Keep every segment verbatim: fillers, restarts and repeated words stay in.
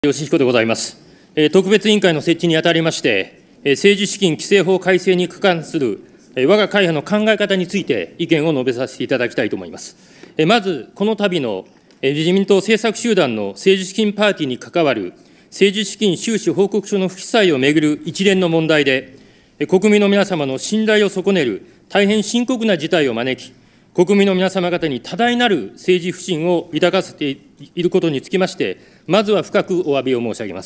吉彦でございます。特別委員会の設置にあたりまして、政治資金規正法改正に関する我が会派の考え方について意見を述べさせていただきたいと思います。まず、この度の自民党政策集団の政治資金パーティーに関わる政治資金収支報告書の不記載をめぐる一連の問題で、国民の皆様の信頼を損ねる大変深刻な事態を招き、国民の皆様方に多大なる政治不信を抱かせていることにつきまして、まずは深くお詫びを申し上げます。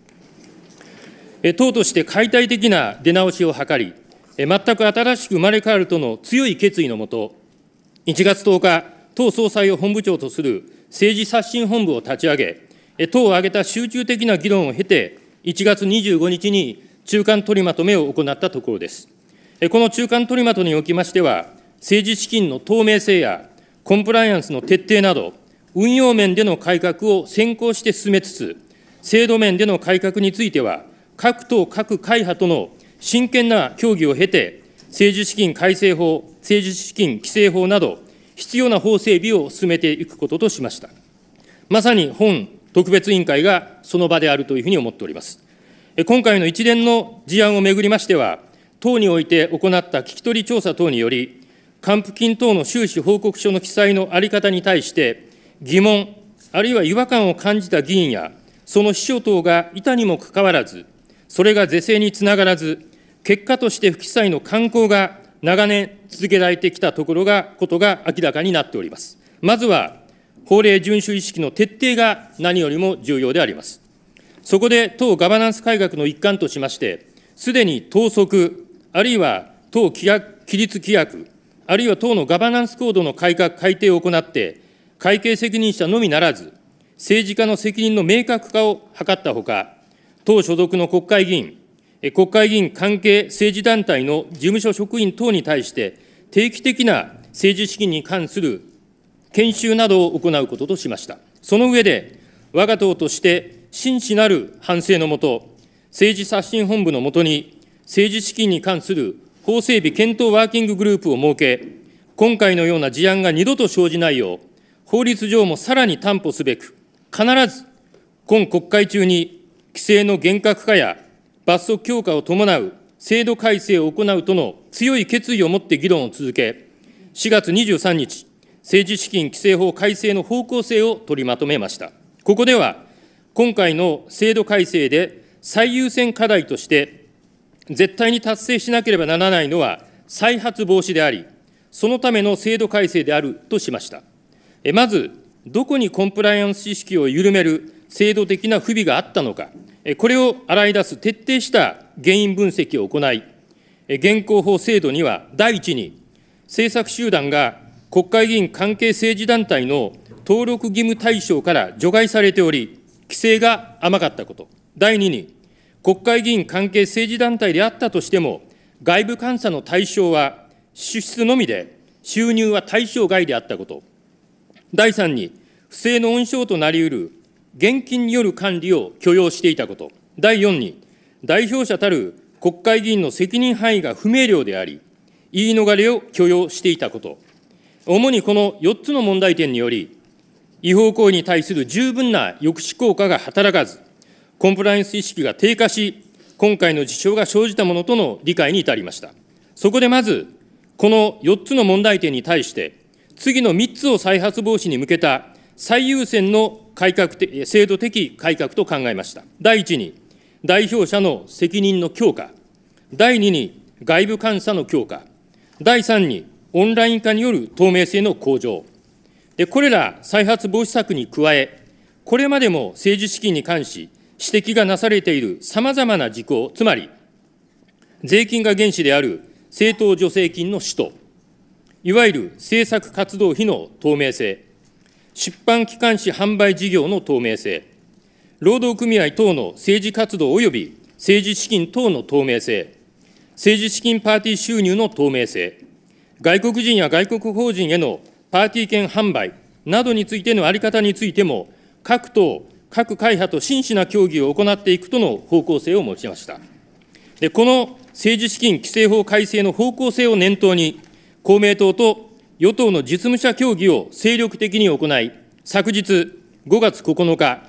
党として解体的な出直しを図り、全く新しく生まれ変わるとの強い決意のもと、いちがつとおか、党総裁を本部長とする政治刷新本部を立ち上げ、党を挙げた集中的な議論を経て、いちがつにじゅうごにちに中間取りまとめを行ったところです。この中間取りまとめにおきましては、政治資金の透明性やコンプライアンスの徹底など、運用面での改革を先行して進めつつ、制度面での改革については、各党各会派との真剣な協議を経て、政治資金改正法、政治資金規正法など、必要な法整備を進めていくこととしました。まさに本特別委員会がその場であるというふうに思っております。今回の一連の事案をめぐりましては、党において行った聞き取り調査等により、還付金等の収支報告書の記載の在り方に対して、疑問、あるいは違和感を感じた議員や、その秘書等がいたにもかかわらず、それが是正につながらず、結果として不記載の慣行が長年続けられてきたところが、ことが明らかになっております。まずは、法令遵守意識の徹底が何よりも重要であります。そこで党ガバナンス改革の一環としまして、すでに党則、あるいは党規約規律規約、あるいは党のガバナンスコードの改革、改定を行って、会計責任者のみならず、政治家の責任の明確化を図ったほか、党所属の国会議員、国会議員関係政治団体の事務所職員等に対して、定期的な政治資金に関する研修などを行うこととしました。その上で、我が党として真摯なる反省のもと、政治刷新本部のもとに、政治資金に関する法整備検討ワーキンググループを設け、今回のような事案が二度と生じないよう、法律上もさらに担保すべく、必ず今国会中に規制の厳格化や罰則強化を伴う制度改正を行うとの強い決意を持って議論を続け、しがつにじゅうさんにち、政治資金規正法改正の方向性を取りまとめました。ここでは、今回の制度改正で最優先課題として、絶対に達成しなければならないのは再発防止であり、そのための制度改正であるとしました。まず、どこにコンプライアンス意識を緩める制度的な不備があったのか、これを洗い出す徹底した原因分析を行い、現行法制度には第一に、政策集団が国会議員関係政治団体の登録義務対象から除外されており、規制が甘かったこと。第二に、国会議員関係政治団体であったとしても、外部監査の対象は支出のみで、収入は対象外であったこと。第三に、不正の温床となりうる現金による管理を許容していたこと。第四に、代表者たる国会議員の責任範囲が不明瞭であり、言い逃れを許容していたこと。主にこのよっつの問題点により、違法行為に対する十分な抑止効果が働かず、コンプライアンス意識が低下し、今回の事象が生じたものとの理解に至りました。そこでまず、このよっつの問題点に対して、次のみっつを再発防止に向けた最優先の改革的、制度的改革と考えました。第一に、代表者の責任の強化。第二に、外部監査の強化。第三に、オンライン化による透明性の向上。で、これら再発防止策に加え、これまでも政治資金に関し、指摘がなされているさまざまな事項、つまり、税金が原資である政党助成金の使途、いわゆる政策活動費の透明性、出版機関紙販売事業の透明性、労働組合等の政治活動及び政治資金等の透明性、政治資金パーティー収入の透明性、外国人や外国法人へのパーティー券販売などについての在り方についても、各党、各会派と真摯な協議を行っていくとの方向性を持ちました。で、この政治資金規正法改正の方向性を念頭に、公明党と与党の実務者協議を精力的に行い、昨日ごがつここのか、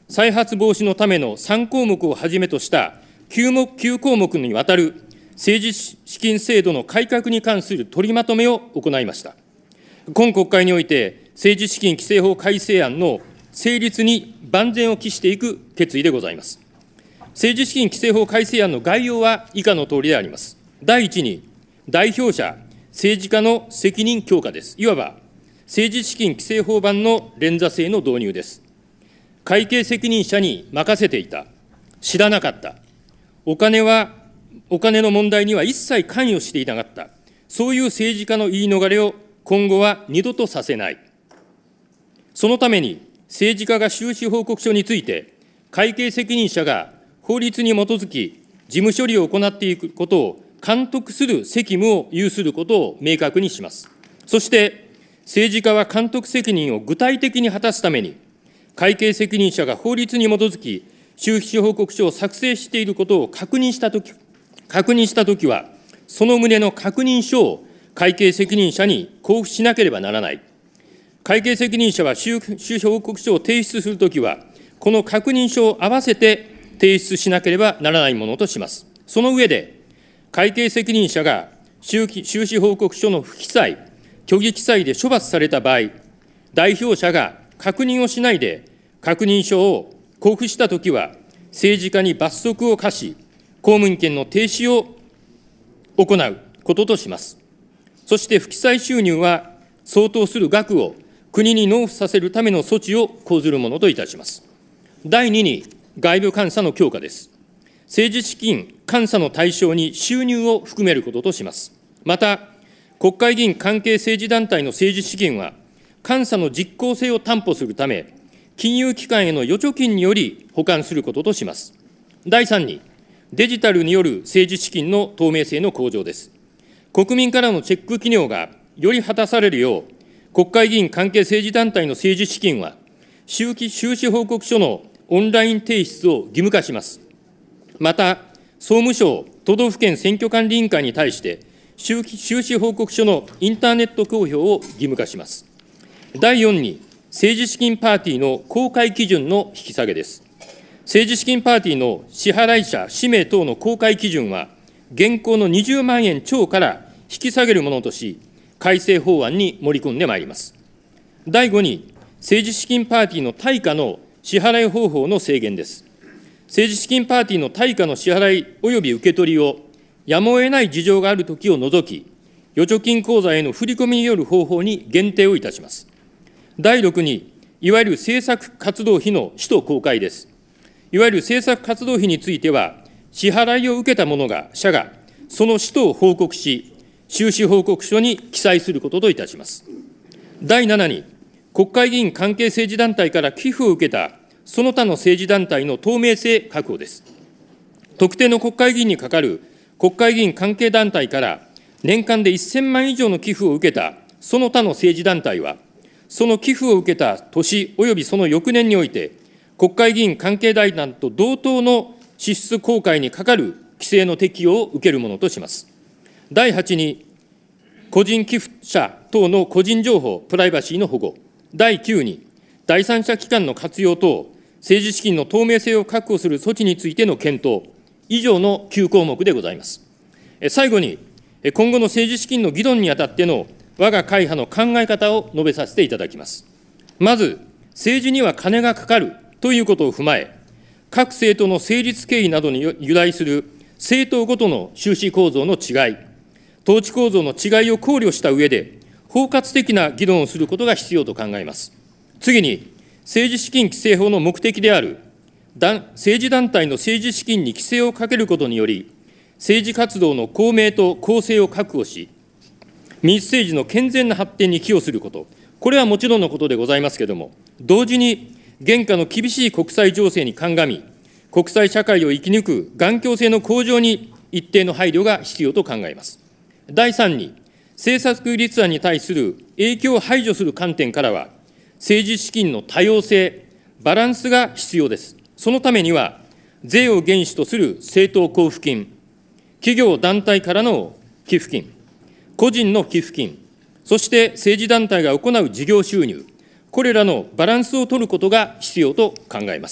再発防止のためのさん項目をはじめとしたきゅうもくきゅう項目にわたる政治資金制度の改革に関する取りまとめを行いました。今国会において、政治資金規正法改正案の成立に万全を期していく決意でございます。政治資金規正法改正案の概要は以下のとおりであります。第一に、代表者、政治家の責任強化です。いわば、政治資金規正法版の連座制の導入です。会計責任者に任せていた、知らなかった、お金は、お金の問題には一切関与していなかった、そういう政治家の言い逃れを今後は二度とさせない。そのために、政治家が収支報告書について、会計責任者が法律に基づき、事務処理を行っていくことを監督する責務を有することを明確にします。そして、政治家は監督責任を具体的に果たすために、会計責任者が法律に基づき、収支報告書を作成していることを確認したとき、確認したときは、その旨の確認書を会計責任者に交付しなければならない。会計責任者は収支報告書を提出するときは、この確認書を合わせて提出しなければならないものとします。その上で、会計責任者が収支報告書の不記載、虚偽記載で処罰された場合、代表者が確認をしないで確認書を交付したときは、政治家に罰則を課し、公務員権の停止を行うこととします。そして不記載収入は相当する額を国に納付させるための措置を講ずるものといたします。第二に、外部監査の強化です。政治資金監査の対象に収入を含めることとします。また、国会議員関係政治団体の政治資金は、監査の実効性を担保するため、金融機関への預貯金により保管することとします。第三に、デジタルによる政治資金の透明性の向上です。国民からのチェック機能がより果たされるよう、国会議員関係政治団体の政治資金は、収支報告書のオンライン提出を義務化します。また、総務省、都道府県選挙管理委員会に対して、収支報告書のインターネット公表を義務化します。第四に、政治資金パーティーの公開基準の引き下げです。政治資金パーティーの支払い者、氏名等の公開基準は、現行のにじゅうまんえん超から引き下げるものとし、改正法案に盛り込んでまいります。第五に、政治資金パーティーの対価の支払い方法の制限です。政治資金パーティーの対価の支払い及び受け取りを、やむを得ない事情があるときを除き、預貯金口座への振り込みによる方法に限定をいたします。第六に、いわゆる政策活動費の使途公開です。いわゆる政策活動費については、支払いを受けた者が、者が、その使途を報告し、収支報告書に記載することといたします。第七に、国会議員関係政治団体から寄付を受けた、その他の政治団体の透明性確保です。特定の国会議員にかかる国会議員関係団体から年間でせんまん以上の寄付を受けたその他の政治団体は、その寄付を受けた年及びその翌年において、国会議員関係団体と同等の支出公開にかかる規制の適用を受けるものとします。第八に、個人寄付者等の個人情報、プライバシーの保護。第九に、第三者機関の活用等、政治資金の透明性を確保する措置についての検討、以上のきゅう項目でございます。最後に、今後の政治資金の議論にあたっての我が会派の考え方を述べさせていただきます。まず、政治には金がかかるということを踏まえ、各政党の成立経緯などに由来する政党ごとの収支構造の違い、統治構造の違いを考慮した上で、包括的な議論をすることが必要と考えます。次に、政治資金規正法の目的である政治団体の政治資金に規制をかけることにより、政治活動の公明と公正を確保し、民主政治の健全な発展に寄与すること、これはもちろんのことでございますけれども、同時に現下の厳しい国際情勢に鑑み、国際社会を生き抜く頑強性の向上に一定の配慮が必要と考えます。第三に、政策立案に対する影響を排除する観点からは、政治資金の多様性、バランスが必要です。そのためには、税を原資とする政党交付金、企業団体からの寄付金、個人の寄付金、そして政治団体が行う事業収入、これらのバランスを取ることが必要と考えます。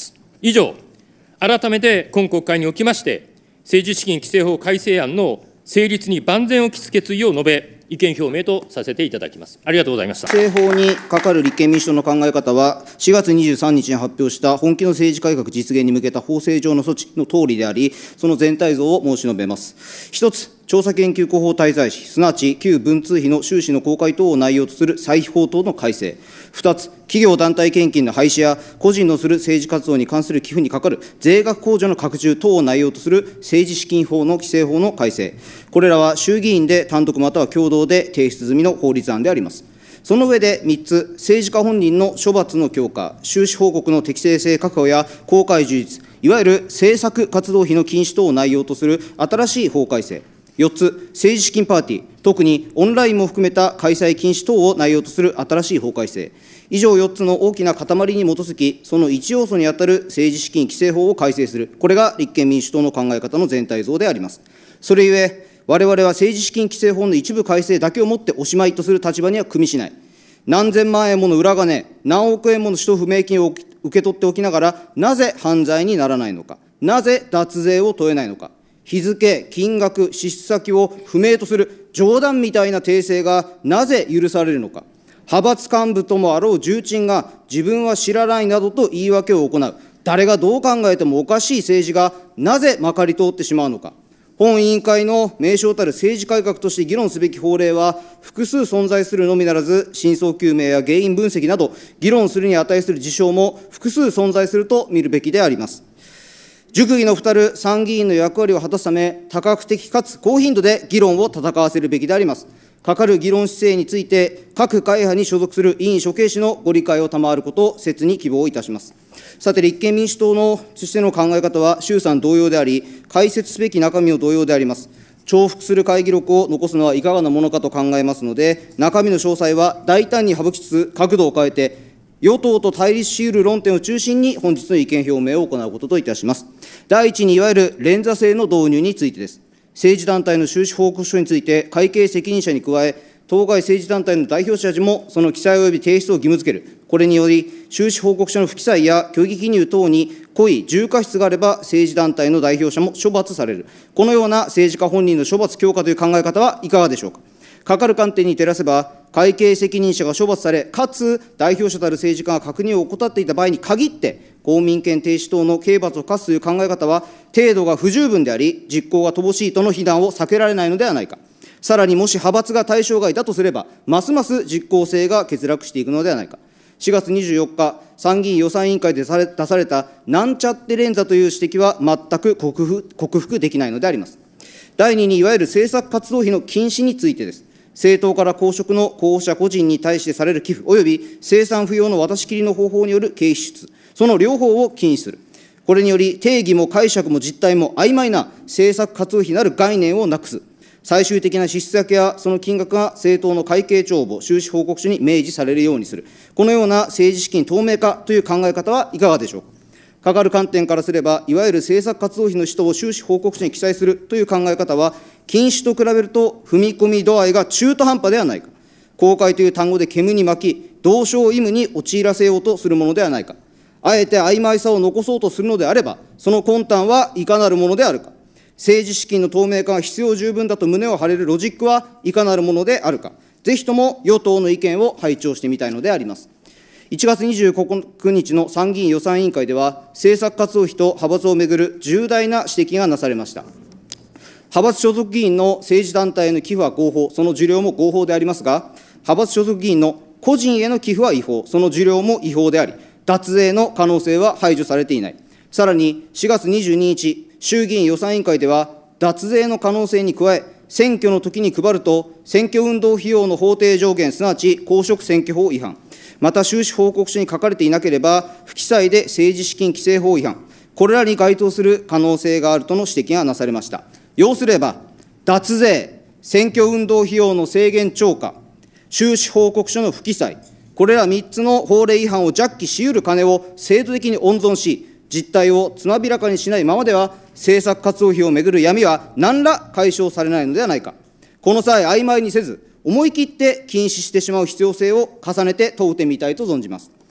以上、改めて今国会におきまして、政治資金規正法改正案の成立に万全を期す決意を述べ、意見表明とさせていただきます。ありがとうございました。 規正法にかかる立憲民主党の考え方は、しがつにじゅうさんにちに発表した本気の政治改革実現に向けた法制上の措置のとおりであり、その全体像を申し述べます。一つ、調査研究広報滞在費、すなわち旧文通費の収支の公開等を内容とする歳費法等の改正。二つ、企業団体献金の廃止や、個人のする政治活動に関する寄付にかかる税額控除の拡充等を内容とする政治資金法の規正法の改正。これらは衆議院で単独または共同で提出済みの法律案であります。その上でみっつ、政治家本人の処罰の強化、収支報告の適正性確保や公開充実、いわゆる政策活動費の禁止等を内容とする新しい法改正。よっつ、政治資金パーティー、特にオンラインも含めた開催禁止等を内容とする新しい法改正。以上よっつの大きな塊に基づき、その一要素にあたる政治資金規正法を改正する、これが立憲民主党の考え方の全体像であります。それゆえ、我々は政治資金規正法の一部改正だけをもっておしまいとする立場には組みしない。何千万円もの裏金、何億円もの使途不明金を受け取っておきながら、なぜ犯罪にならないのか、なぜ脱税を問えないのか、日付、金額、支出先を不明とする冗談みたいな訂正がなぜ許されるのか、派閥幹部ともあろう重鎮が自分は知らないなどと言い訳を行う、誰がどう考えてもおかしい政治がなぜまかり通ってしまうのか。本委員会の名称たる政治改革として議論すべき法令は、複数存在するのみならず、真相究明や原因分析など、議論するに値する事象も複数存在すると見るべきであります。熟議のふたる参議院の役割を果たすため、多角的かつ高頻度で議論を戦わせるべきであります。かかる議論姿勢について、各会派に所属する委員諸系氏のご理解を賜ることを切に希望いたします。さて、立憲民主党のとしての考え方は衆参同様であり、解説すべき中身も同様であります。重複する会議録を残すのはいかがなものかと考えますので、中身の詳細は大胆に省きつつ、角度を変えて、与党と対立し得る論点を中心に、本日の意見表明を行うことといたします。第一に、いわゆる連座制の導入についてです。政治団体の収支報告書について、会計責任者に加え、当該政治団体の代表者もその記載及び提出を義務付ける。これにより、収支報告書の不記載や虚偽記入等に故意、重過失があれば、政治団体の代表者も処罰される。このような政治家本人の処罰強化という考え方はいかがでしょうか。かかる観点に照らせば、会計責任者が処罰され、かつ代表者たる政治家が確認を怠っていた場合に限って、公民権停止等の刑罰を科すという考え方は、程度が不十分であり、実行が乏しいとの非難を避けられないのではないか。さらに、もし派閥が対象外だとすれば、ますます実効性が欠落していくのではないか。しがつにじゅうよっか、参議院予算委員会で出されたなんちゃって連座という指摘は全く克服、克服できないのであります。第二に、いわゆる政策活動費の禁止についてです。政党から公職の候補者個人に対してされる寄付、および生産不要の渡し切りの方法による経費支出、その両方を禁止する。これにより、定義も解釈も実態も曖昧な政策活動費なる概念をなくす。最終的な支出先やその金額が政党の会計帳簿、収支報告書に明示されるようにする。このような政治資金透明化という考え方はいかがでしょうか。かかる観点からすれば、いわゆる政策活動費の使途を収支報告書に記載するという考え方は、禁止と比べると踏み込み度合いが中途半端ではないか。公開という単語で煙に巻き、同床異夢に陥らせようとするものではないか。あえて曖昧さを残そうとするのであれば、その魂胆はいかなるものであるか。政治資金の透明化が必要十分だと胸を張れるロジックはいかなるものであるか。ぜひとも与党の意見を拝聴してみたいのであります。いちがつにじゅうくにちの参議院予算委員会では、政策活動費と派閥をめぐる重大な指摘がなされました。派閥所属議員の政治団体への寄付は合法、その受領も合法でありますが、派閥所属議員の個人への寄付は違法、その受領も違法であり、脱税の可能性は排除されていない。さらにしがつにじゅうににち、衆議院予算委員会では、脱税の可能性に加え、選挙の時に配ると、選挙運動費用の法定上限、すなわち公職選挙法違反、また収支報告書に書かれていなければ、不記載で政治資金規正法違反、これらに該当する可能性があるとの指摘がなされました。要すれば、脱税、選挙運動費用の制限超過、収支報告書の不記載、これらみっつの法令違反を弱気しうる金を制度的に温存し、実態をつまびらかにしないままでは、政策活動費をめぐる闇は何ら解消されないのではないか。この際、曖昧にせず、思い切って禁止してしまう必要性を重ねて問うてみたいと存じます。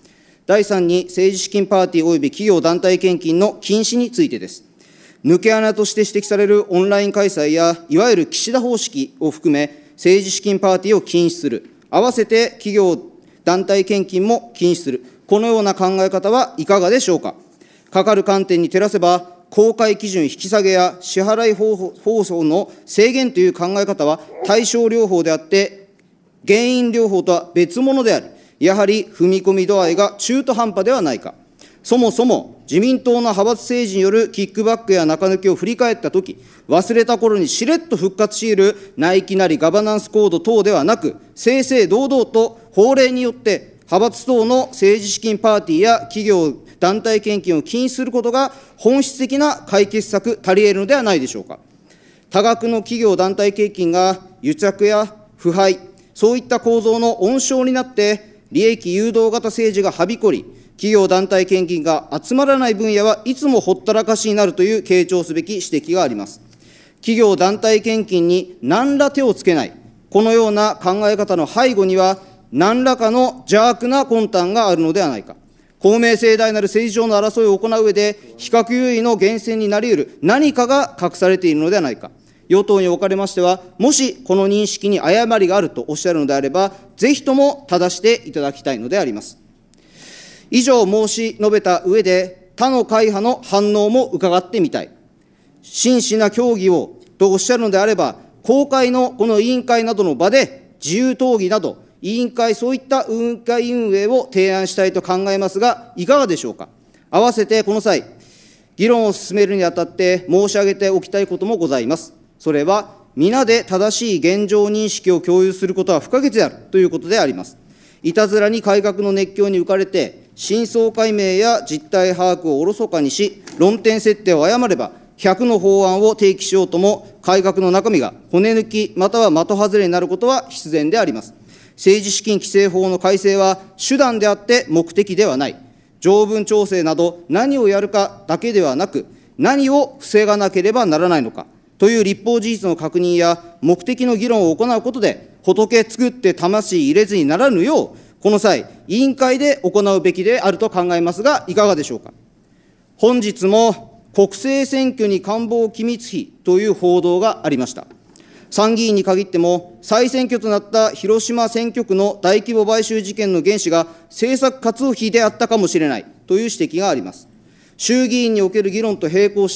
だいさんに政治資金パーティー及び企業団体献金の禁止についてです。抜け穴として指摘されるオンライン開催や、いわゆる岸田方式を含め、政治資金パーティーを禁止する、合わせて企業団体献金も禁止する、このような考え方はいかがでしょうか。かかる観点に照らせば、公開基準引き下げや支払い方法の制限という考え方は対症療法であって、原因療法とは別物であり、やはり踏み込み度合いが中途半端ではないか。そもそも自民党の派閥政治によるキックバックや中抜きを振り返ったとき、忘れた頃にしれっと復活し得る内規なりガバナンスコード等ではなく、正々堂々と法令によって派閥等の政治資金パーティーや企業団体献金を禁止することが本質的な解決策足り得るのではないでしょうか。多額の企業団体献金が癒着や腐敗、そういった構造の温床になって、利益誘導型政治がはびこり、企業団体献金が集まらない分野はいつもほったらかしになるという傾聴すべき指摘があります。企業団体献金に何ら手をつけない、このような考え方の背後には、何らかの邪悪な魂胆があるのではないか。公明正大なる政治上の争いを行う上で、比較優位の源泉になり得る何かが隠されているのではないか。与党におかれましては、もしこの認識に誤りがあるとおっしゃるのであれば、ぜひとも正していただきたいのであります。以上申し述べた上で、他の会派の反応も伺ってみたい。真摯な協議をとおっしゃるのであれば、公開のこの委員会などの場で、自由討議など、委員会、そういった委員会運営を提案したいと考えますが、いかがでしょうか。合わせてこの際、議論を進めるにあたって申し上げておきたいこともございます。それは、皆で正しい現状認識を共有することは不可欠であるということであります。いたずらに改革の熱狂に浮かれて、真相解明や実態把握をおろそかにし、論点設定を誤れば、ひゃくの法案を提起しようとも、改革の中身が骨抜き、または的外れになることは必然であります。政治資金規正法の改正は手段であって目的ではない。条文調整など何をやるかだけではなく、何を防がなければならないのかという立法事実の確認や目的の議論を行うことで、仏作って魂入れずにならぬよう、この際、委員会で行うべきであると考えますが、いかがでしょうか。本日も国政選挙に官房機密費という報道がありました。参議院に限っても、再選挙となった広島選挙区の大規模買収事件の原資が政策活動費であったかもしれないという指摘があります。衆議院における議論と並行して、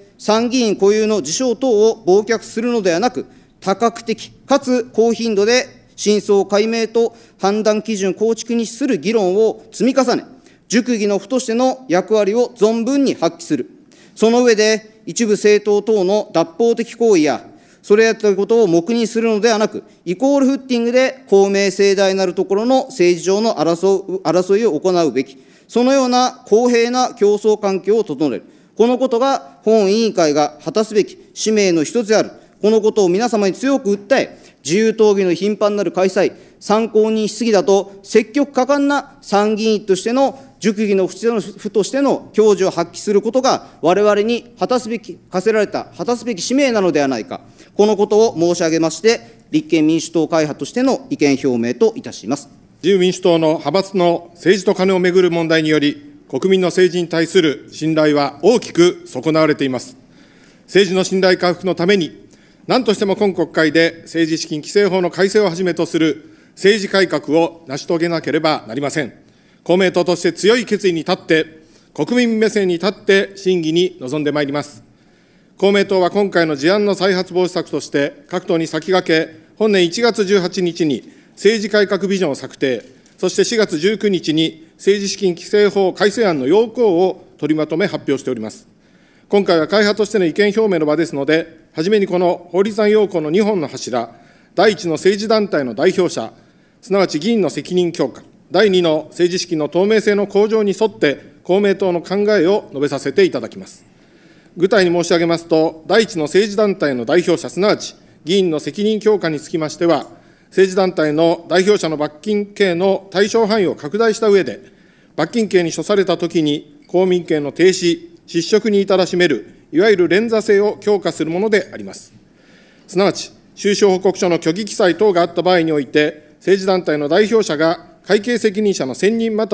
参議院固有の事象等を忘却するのではなく、多角的かつ高頻度で真相解明と判断基準構築に資する議論を積み重ね、熟議の府としての役割を存分に発揮する。その上で、一部政党等の脱法的行為や、それやったことを黙認するのではなく、イコールフッティングで公明正大なるところの政治上の争う争いを行うべき、そのような公平な競争環境を整える。このことが本委員会が果たすべき使命の一つである。このことを皆様に強く訴え、自由討議の頻繁なる開催、参考にしすぎだと、積極果敢な参議院としての熟議の府としての矜持を発揮することが、われわれに果たすべき、課せられた、果たすべき使命なのではないか。このことを申し上げまして、立憲民主党会派としての意見表明といたします。 自由民主党の派閥の政治とカネをめぐる問題により、国民の政治に対する信頼は大きく損なわれています。政治の信頼回復のために、何としても今国会で政治資金規正法の改正をはじめとする政治改革を成し遂げなければなりません。公明党として強い決意に立って、国民目線に立って審議に臨んでまいります。公明党は今回の事案の再発防止策として、各党に先駆け、本年いちがつじゅうはちにちに政治改革ビジョンを策定、そしてしがつじゅうくにちに政治資金規正法改正案の要項を取りまとめ発表しております。今回は会派としての意見表明の場ですので、はじめにこの法律案要項のにほんの柱、だいいちの政治団体の代表者、すなわち議員の責任強化、だいにの政治資金の透明性の向上に沿って、公明党の考えを述べさせていただきます。具体に申し上げますと、だいいちの政治団体の代表者、すなわち議員の責任強化につきましては、政治団体の代表者の罰金刑の対象範囲を拡大した上で、罰金刑に処されたときに、公民権の停止、失職に至らしめる、いわゆる連座制を強化するものであります。すなわち、収支報告書の虚偽記載等があった場合において、政治団体の代表者が会計責任者の選任または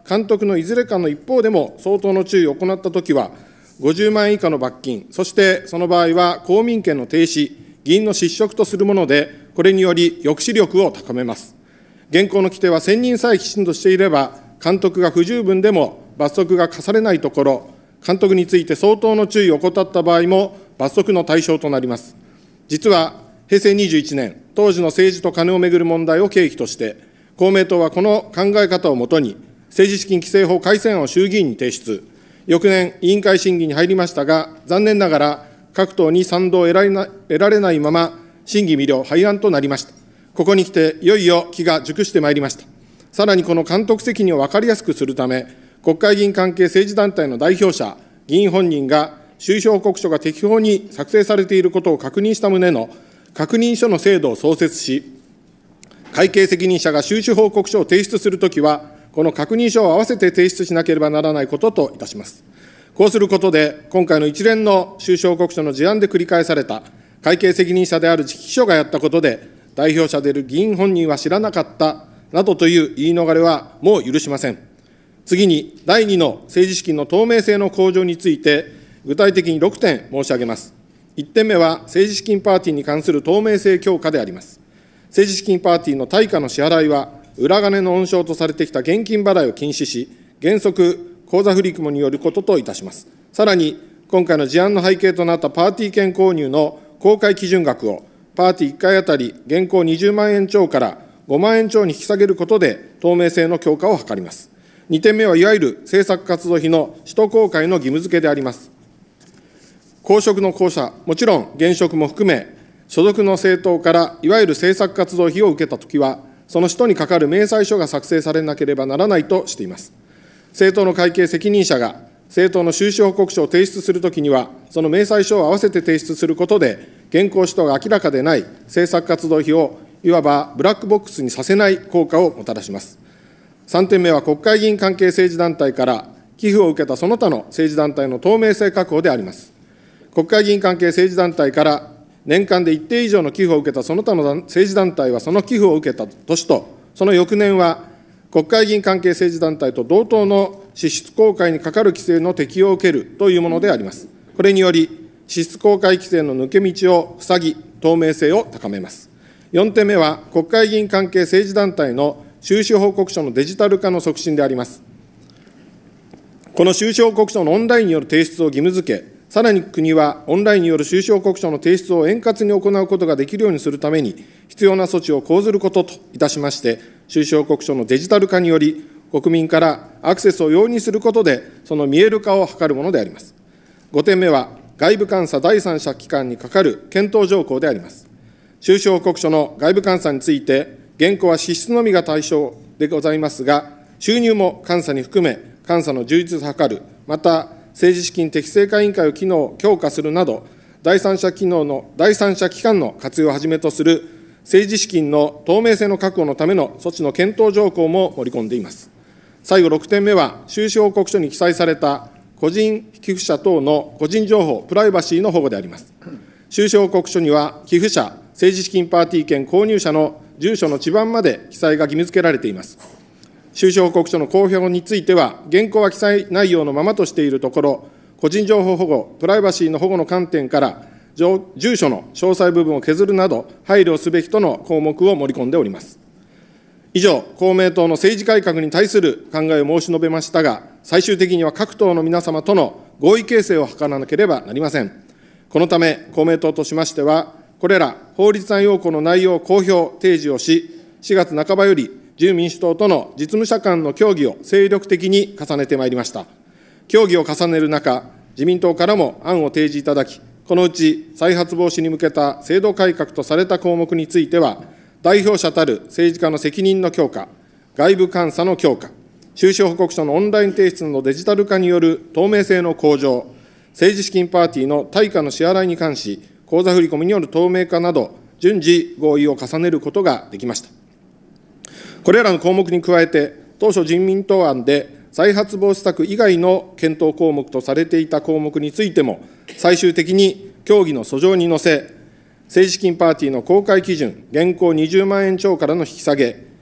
監督のいずれかの一方でも相当の注意を行ったときは、ごじゅうまんえん以下の罰金、そしてその場合は公民権の停止、議員の失職とするもので、これにより抑止力を高めます。現行の規定は選任さえきちんとしていれば、監督が不十分でも罰則が課されないところ、監督について相当の注意を怠った場合も罰則の対象となります。実はへいせいにじゅういちねん、当時の政治とカネをめぐる問題を契機として、公明党はこの考え方をもとに、政治資金規正法改正案を衆議院に提出、翌年、委員会審議に入りましたが、残念ながら各党に賛同を得られな得られないまま、審議未了、廃案となりました。ここにきて、いよいよ機が熟してまいりました。さらにこの監督責任を分かりやすくするため、国会議員関係政治団体の代表者、議員本人が収支報告書が適法に作成されていることを確認した旨の確認書の制度を創設し、会計責任者が収支報告書を提出するときは、この確認書を合わせて提出しなければならないことといたします。こうすることで、今回の一連の収支報告書の事案で繰り返された、会計責任者である秘書がやったことで、代表者である議員本人は知らなかったなどという言い逃れはもう許しません。次に、だいにの政治資金の透明性の向上について、具体的にろくてん申し上げます。いってんめは、政治資金パーティーに関する透明性強化であります。政治資金パーティーの対価の支払いは、裏金の温床とされてきた現金払いを禁止し、原則、口座振込によることといたします。さらに、今回の事案の背景となったパーティー券購入の公開基準額を、パーティーいっかいあたり現行にじゅうまんえん超からごまんえん超に引き下げることで、透明性の強化を図ります。にてんめはいわゆる政策活動費の使途公開の義務付けであります。公職の公社、もちろん現職も含め、所属の政党からいわゆる政策活動費を受けたときは、その使途にかかる明細書が作成されなければならないとしています。政党の会計責任者が政党の収支報告書を提出するときには、その明細書を合わせて提出することで、現行使途が明らかでない政策活動費をいわばブラックボックスにさせない効果をもたらします。さんてんめは国会議員関係政治団体から寄付を受けたその他の政治団体の透明性確保であります。国会議員関係政治団体から年間で一定以上の寄付を受けたその他の政治団体はその寄付を受けた年と、その翌年は国会議員関係政治団体と同等の支出公開にかかる規制の適用を受けるというものであります。これにより、支出公開規制の抜け道を塞ぎ、透明性を高めます。よんてんめは、国会議員関係政治団体の収支報告書のデジタル化の促進であります。この収支報告書のオンラインによる提出を義務付け、さらに国はオンラインによる収支報告書の提出を円滑に行うことができるようにするために、必要な措置を講ずることといたしまして、収支報告書のデジタル化により、国民からアクセスを容認することで、その見える化を図るものであります。ごてんめは、外部監査第三者機関にかかる検討条項であります。収支報告書の外部監査について、現行は支出のみが対象でございますが、収入も監査に含め、監査の充実を図る、また、政治資金適正化委員会を機能強化するなど、第三者機能の第三者機関の活用をはじめとする政治資金の透明性の確保のための措置の検討条項も盛り込んでいます。最後ろくてんめは、収支報告書に記載された個人寄付者等の個人情報、プライバシーの保護であります。収支報告書には、寄付者、政治資金パーティー券購入者の住所の地番まで記載が義務付けられています。収支報告書の公表については、現行は記載内容のままとしているところ、個人情報保護、プライバシーの保護の観点から、住所の詳細部分を削るなど、配慮すべきとの項目を盛り込んでおります。以上、公明党の政治改革に対する考えを申し述べましたが、最終的には各党の皆様との合意形成を図らなければなりません。このため、公明党としましては、これら法律案要項の内容を公表、提示をし、しがつなかばより、自由民主党との実務者間の協議を精力的に重ねてまいりました。協議を重ねる中、自民党からも案を提示いただき、このうち再発防止に向けた制度改革とされた項目については、代表者たる政治家の責任の強化、外部監査の強化、収支報告書のオンライン提出のデジタル化による透明性の向上、政治資金パーティーの対価の支払いに関し、口座振込による透明化など、順次合意を重ねることができました。これらの項目に加えて、当初自民党案で再発防止策以外の検討項目とされていた項目についても、最終的に協議の訴状に載せ、政治資金パーティーの公開基準、現行にじゅうまんえん超からの引き下げ、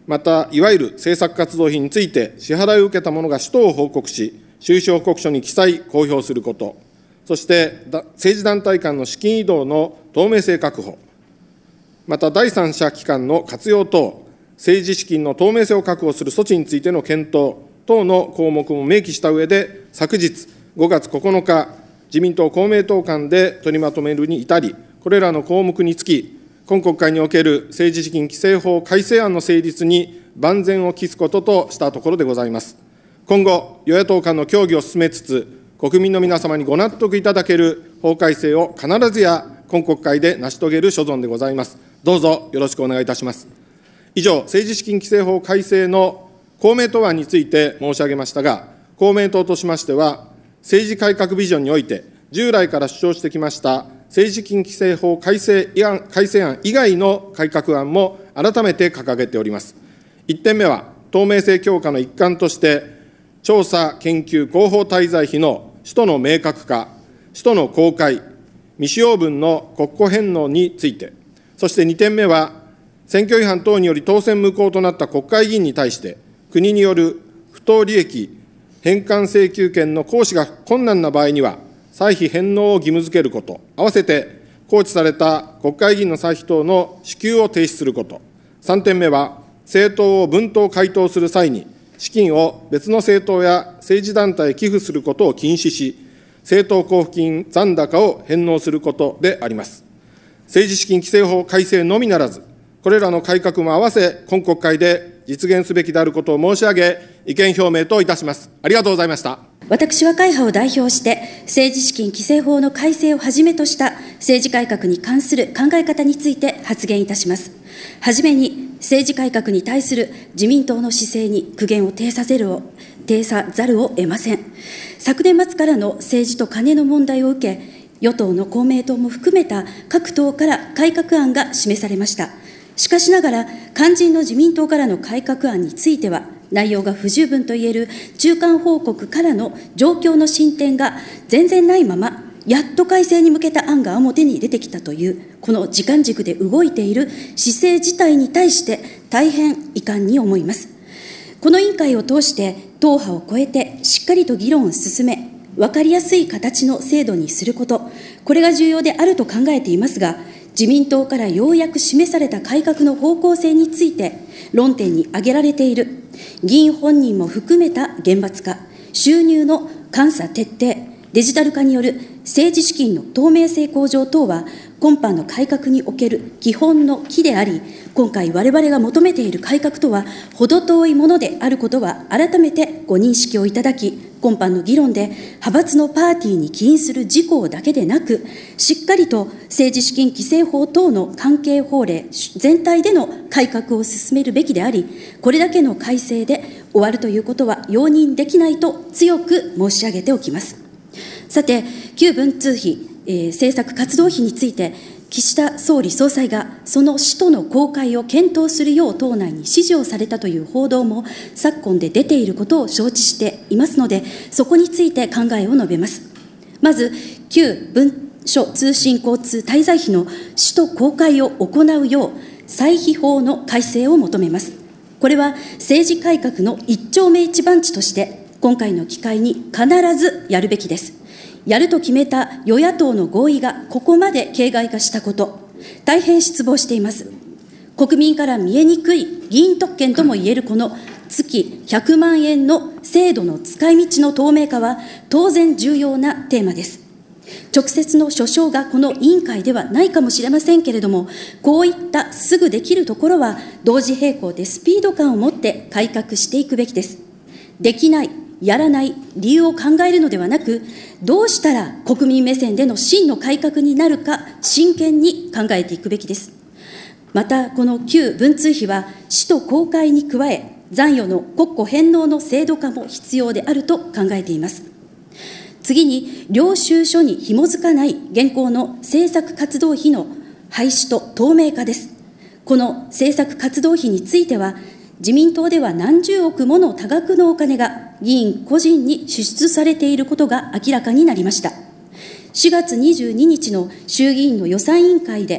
また、いわゆる政策活動費について支払いを受けた者が使途を報告し、収支報告書に記載、公表すること、そして政治団体間の資金移動の透明性確保、また第三者機関の活用等、政治資金の透明性を確保する措置についての検討等の項目も明記したうえで、昨日ごがつここのか、自民党、公明党間で取りまとめるに至り、これらの項目につき、今国会における政治資金規正法改正案の成立に万全を期すこととしたところでございます。今後、与野党間の協議を進めつつ、国民の皆様にご納得いただける法改正を必ずや今国会で成し遂げる所存でございます。どうぞよろしくお願いいたします。以上、政治資金規正法改正の公明党案について申し上げましたが、公明党としましては、政治改革ビジョンにおいて、従来から主張してきました政治資金規正法改正案改正案以外の改革案も改めて掲げております。いってんめは、透明性強化の一環として、調査研究広報滞在費の使途の明確化、使途の公開、未使用分の国庫返納について、そしてにてんめは、選挙違反等により当選無効となった国会議員に対して、国による不当利益返還請求権の行使が困難な場合には、歳費返納を義務付けること、合わせて放置された国会議員の歳費等の支給を停止すること、さんてんめは、政党を分党回答する際に、資金を別の政党や政治団体へ寄付することを禁止し、政党交付金残高を返納することであります。政治資金規正法改正のみならず、これらの改革も合わせ、今国会で実現すべきであることを申し上げ、意見表明といたします。ありがとうございました。 私は会派を代表して、政治資金規正法の改正をはじめとした政治改革に関する考え方について発言いたします。はじめに、政治改革に対する自民党の姿勢に苦言を呈させるを呈さざるを得ません。昨年末からの政治とカネの問題を受け、与党の公明党も含めた各党から改革案が示されました。しかしながら、肝心の自民党からの改革案については、内容が不十分といえる中間報告からの状況の進展が全然ないまま、やっと改正に向けた案が表に出てきたという、この時間軸で動いている姿勢自体に対して、大変遺憾に思います。この委員会を通して、党派を超えてしっかりと議論を進め、分かりやすい形の制度にすること、これが重要であると考えていますが、自民党からようやく示された改革の方向性について、論点に挙げられている、議員本人も含めた厳罰化、収入の監査徹底、デジタル化による政治資金の透明性向上等は、今般の改革における基本の基であり、今回我々が求めている改革とは程遠いものであることは改めてご認識をいただき、今般の議論で派閥のパーティーに起因する事項だけでなく、しっかりと政治資金規正法等の関係法令全体での改革を進めるべきであり、これだけの改正で終わるということは容認できないと強く申し上げておきます。さて、旧文通費、えー、政策活動費について、岸田総理総裁がその使途の公開を検討するよう党内に指示をされたという報道も昨今で出ていることを承知していますので、そこについて考えを述べます。まず、旧文書通信交通滞在費の使途公開を行うよう、歳費法の改正を求めます。これは政治改革の一丁目一番地として、今回の機会に必ずやるべきです。やると決めた与野党の合意がここまで形骸化したこと、大変失望しています。国民から見えにくい議員特権ともいえるこの月ひゃくまんえんの制度の使い道の透明化は当然重要なテーマです。直接の所掌がこの委員会ではないかもしれませんけれども、こういったすぐできるところは同時並行でスピード感を持って改革していくべきです。できない、やらない理由を考えるのではなく、どうしたら国民目線での真の改革になるか真剣に考えていくべきです。また、この旧文通費は使途公開に加え、残余の国庫返納の制度化も必要であると考えています。次に、領収書に紐づかない現行の政策活動費の廃止と透明化です。この政策活動費については、自民党では何十億もの多額のお金が議員個人に支出されていることが明らかになりました。しがつにじゅうににちの衆議院の予算委員会で、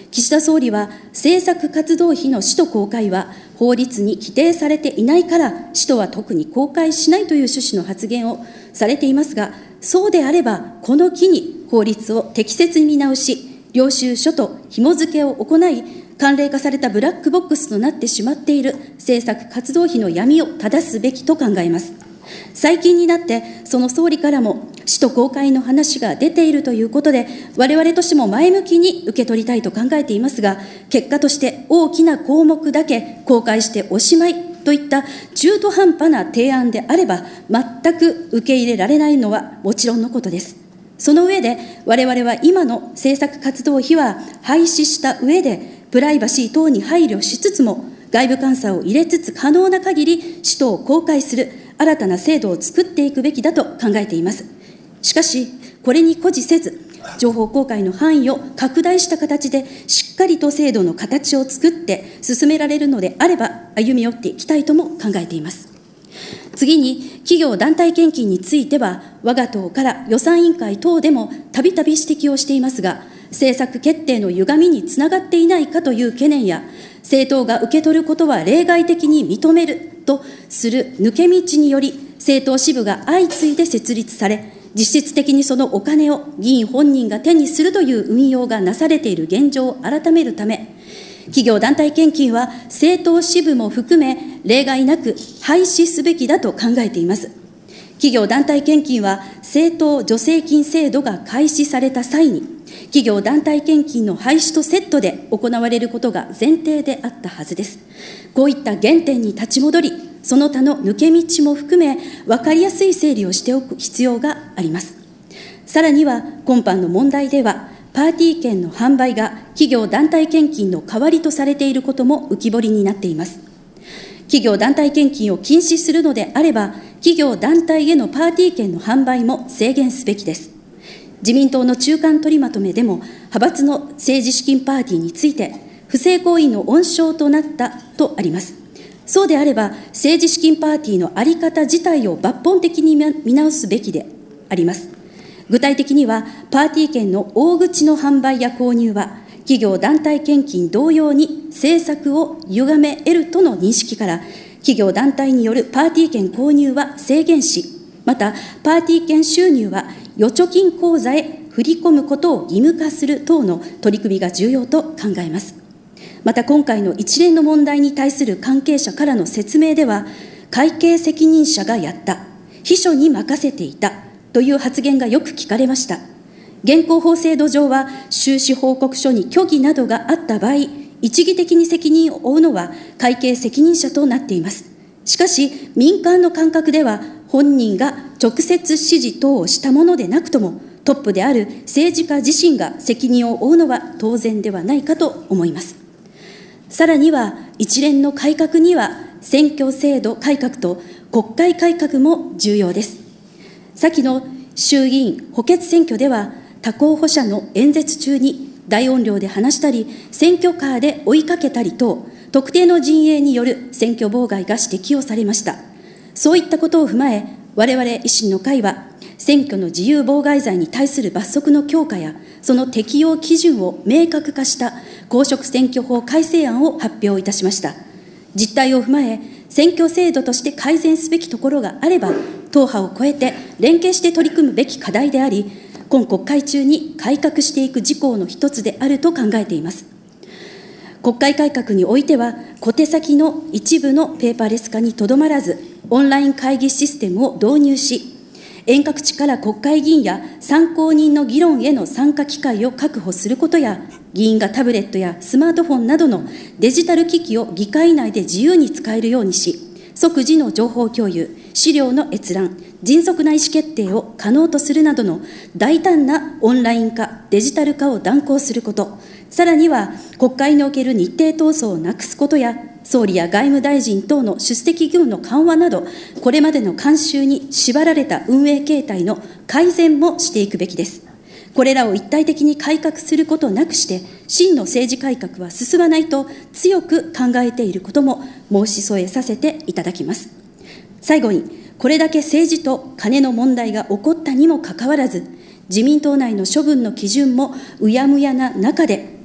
岸田総理は、政策活動費の使途公開は法律に規定されていないから、使途は特に公開しないという趣旨の発言をされていますが、そうであれば、この機に法律を適切に見直し、領収書と紐付けを行い、慣例化されたブラックボックスとなってしまっている政策活動費の闇を正すべきと考えます。最近になって、その総理からも使途公開の話が出ているということで、我々としても前向きに受け取りたいと考えていますが、結果として大きな項目だけ公開しておしまいといった中途半端な提案であれば、全く受け入れられないのはもちろんのことです。その上で、我々は今の政策活動費は廃止した上で、プライバシー等に配慮しつつも、外部監査を入れつつ可能な限り使途を公開する新たな制度を作っていくべきだと考えています。しかし、これに固辞せず、情報公開の範囲を拡大した形で、しっかりと制度の形を作って進められるのであれば、歩み寄っていきたいとも考えています。次に、企業団体献金については、我が党から予算委員会等でもたびたび指摘をしていますが、政策決定の歪みにつながっていないかという懸念や、政党が受け取ることは例外的に認めるとする抜け道により、政党支部が相次いで設立され、実質的にそのお金を議員本人が手にするという運用がなされている現状を改めるため、企業団体献金は政党支部も含め、例外なく廃止すべきだと考えています。企業団体献金は、政党助成金制度が開始された際に、企業団体献金の廃止とセットで行われることが前提であったはずです。こういった原点に立ち戻り、その他の抜け道も含め、分かりやすい整理をしておく必要があります。さらには、今般の問題では、パーティー券の販売が企業団体献金の代わりとされていることも浮き彫りになっています。企業団体献金を禁止するのであれば、企業団体へのパーティー券の販売も制限すべきです。自民党の中間取りまとめでも、派閥の政治資金パーティーについて、不正行為の温床となったとあります。そうであれば、政治資金パーティーの在り方自体を抜本的に見直すべきであります。具体的には、パーティー券の大口の販売や購入は、企業団体献金同様に政策を歪め得るとの認識から、企業団体によるパーティー券購入は制限し、また、パーティー券収入は預貯金口座へ振り込むことを義務化する等の取り組みが重要と考えます。また、今回の一連の問題に対する関係者からの説明では、会計責任者がやった、秘書に任せていたという発言がよく聞かれました。現行法制度上は、収支報告書に虚偽などがあった場合、一義的に責任を負うのは会計責任者となっています。しかし、民間の感覚では、本人が直接指示等をしたものでなくとも、トップである政治家自身が責任を負うのは当然ではないかと思います。さらには、一連の改革には、選挙制度改革と国会改革も重要です。先の衆議院補欠選挙では、他候補者の演説中に大音量で話したり、選挙カーで追いかけたりと、特定の陣営による選挙妨害が指摘をされました。そういったことを踏まえ、我々維新の会は、選挙の自由妨害罪に対する罰則の強化や、その適用基準を明確化した公職選挙法改正案を発表いたしました。実態を踏まえ、選挙制度として改善すべきところがあれば、党派を超えて連携して取り組むべき課題であり、今国会中に改革していく事項の一つであると考えています。国会改革においては、小手先の一部のペーパーレス化にとどまらず、オンライン会議システムを導入し、遠隔地から国会議員や参考人の議論への参加機会を確保することや、議員がタブレットやスマートフォンなどのデジタル機器を議会内で自由に使えるようにし、即時の情報共有、資料の閲覧、迅速な意思決定を可能とするなどの大胆なオンライン化、デジタル化を断行すること、さらには国会における日程闘争をなくすことや、総理や外務大臣等の出席義務の緩和など、これまでの慣習に縛られた運営形態の改善もしていくべきです。これらを一体的に改革することなくして、真の政治改革は進まないと強く考えていることも申し添えさせていただきます。最後に、これだけ政治とカネの問題が起こったにもかかわらず、自民党内の処分の基準もうやむやな中で、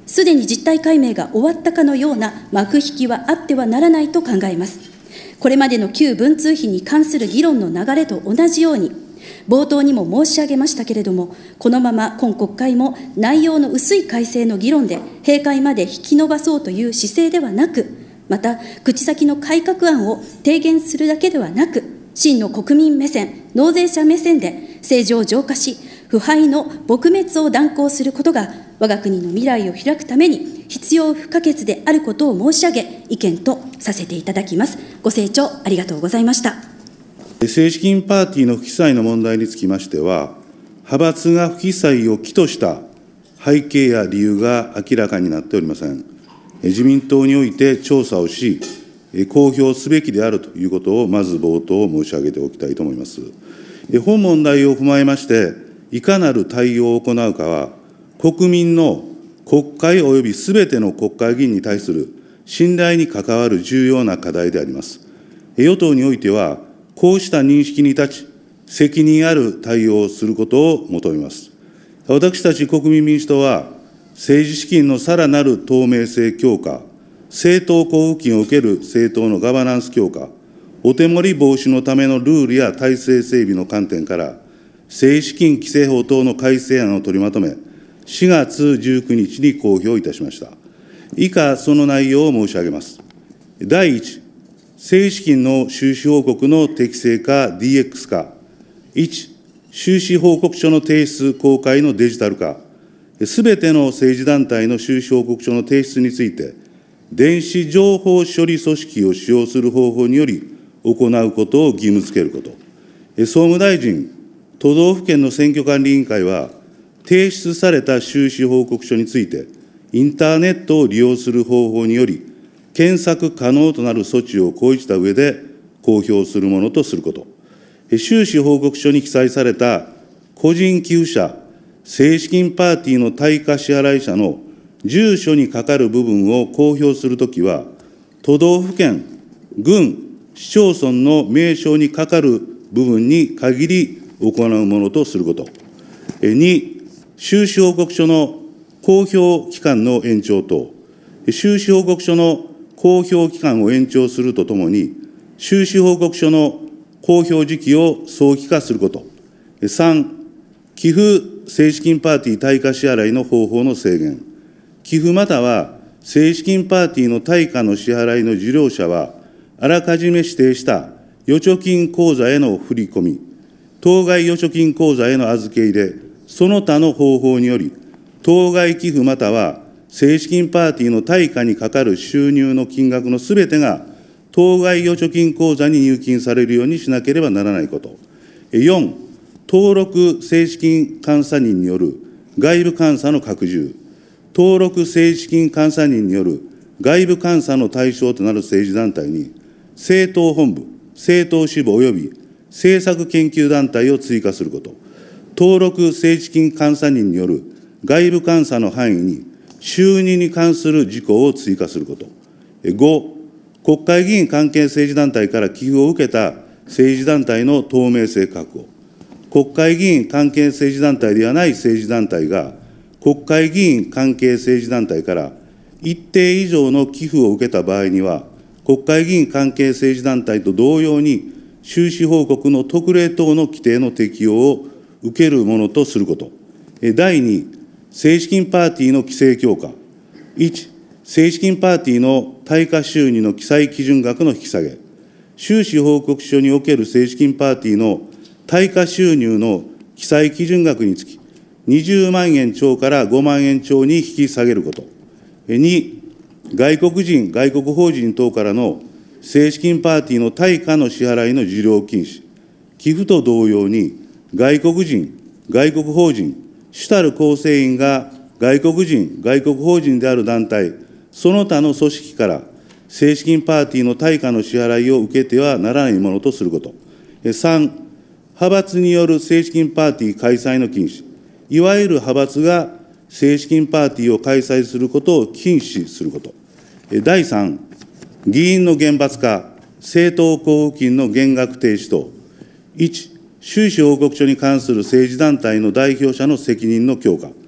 すでに実態解明が終わったかのような幕引きはあってはならないと考えます。これまでの旧文通費に関する議論の流れと同じように、冒頭にも申し上げましたけれども、このまま今国会も内容の薄い改正の議論で閉会まで引き延ばそうという姿勢ではなく、また口先の改革案を提言するだけではなく、真の国民目線、納税者目線で政治を浄化し、腐敗の撲滅を断行することが、我が国の未来を開くために必要不可欠であることを申し上げ、意見とさせていただきます。ご清聴ありがとうございました。 政治資金パーティーの不記載の問題につきましては、派閥が不記載を起とした背景や理由が明らかになっておりません。自民党において調査をし、公表すべきであるということを、まず冒頭申し上げておきたいと思います。本問題を踏まえまして、いかなる対応を行うかは、国民の国会及びすべての国会議員に対する信頼に関わる重要な課題であります。与党においては、こうした認識に立ち、責任ある対応をすることを求めます。私たち国民民主党は、政治資金のさらなる透明性強化、政党交付金を受ける政党のガバナンス強化、お手盛り防止のためのルールや体制整備の観点から、政治資金規正法等の改正案を取りまとめ、しがつじゅうくにちに公表いたしました。以下、その内容を申し上げます。だいいち、政治資金の収支報告の適正化 ディーエックス 化。いち、収支報告書の提出公開のデジタル化。すべての政治団体の収支報告書の提出について、電子情報処理組織を使用する方法により行うことを義務付けること。総務大臣、都道府県の選挙管理委員会は、提出された収支報告書について、インターネットを利用する方法により、検索可能となる措置を講じた上で公表するものとすること。収支報告書に記載された個人寄付者、政治資金パーティーの対価支払い者の住所にかかる部分を公表するときは、都道府県、郡、市町村の名称にかかる部分に限り行うものとすること。に、収支報告書の公表期間の延長と、収支報告書の公表期間を延長するとともに、収支報告書の公表時期を早期化すること。さん、寄付政治資金パーティー対価支払いの方法の制限。寄付または政治資金パーティーの対価の支払いの受領者は、あらかじめ指定した預貯金口座への振り込み、当該預貯金口座への預け入れ、その他の方法により、当該寄付または政治資金パーティーの対価にかかる収入の金額のすべてが、当該預貯金口座に入金されるようにしなければならないこと。よん、登録政治資金監査人による外部監査の拡充。登録政治資金監査人による外部監査の対象となる政治団体に、政党本部、政党支部及び政策研究団体を追加すること。登録政治資金監査人による外部監査の範囲に、収入に関する事項を追加すること。ご、国会議員関係政治団体から寄付を受けた政治団体の透明性確保。国会議員関係政治団体ではない政治団体が、国会議員関係政治団体から一定以上の寄付を受けた場合には、国会議員関係政治団体と同様に、収支報告の特例等の規定の適用を受けるものとすること。だいに、政治資金パーティーの規制強化。いち、政治資金パーティーの対価収入の記載基準額の引き下げ。収支報告書における政治資金パーティーの対価収入の記載基準額につき、にじゅうまんえん超からごまんえん超に引き下げること。に、外国人、外国法人等からの政治資金パーティーの対価の支払いの受領禁止。寄付と同様に、外国人、外国法人、主たる構成員が外国人、外国法人である団体、その他の組織から政治資金パーティーの対価の支払いを受けてはならないものとすること。さん、派閥による政治資金パーティー開催の禁止。いわゆる派閥が政治資金パーティーを開催することを禁止すること。だいさん、議員の厳罰化、政党交付金の減額停止等。いち、収支報告書に関する政治団体の代表者の責任の強化。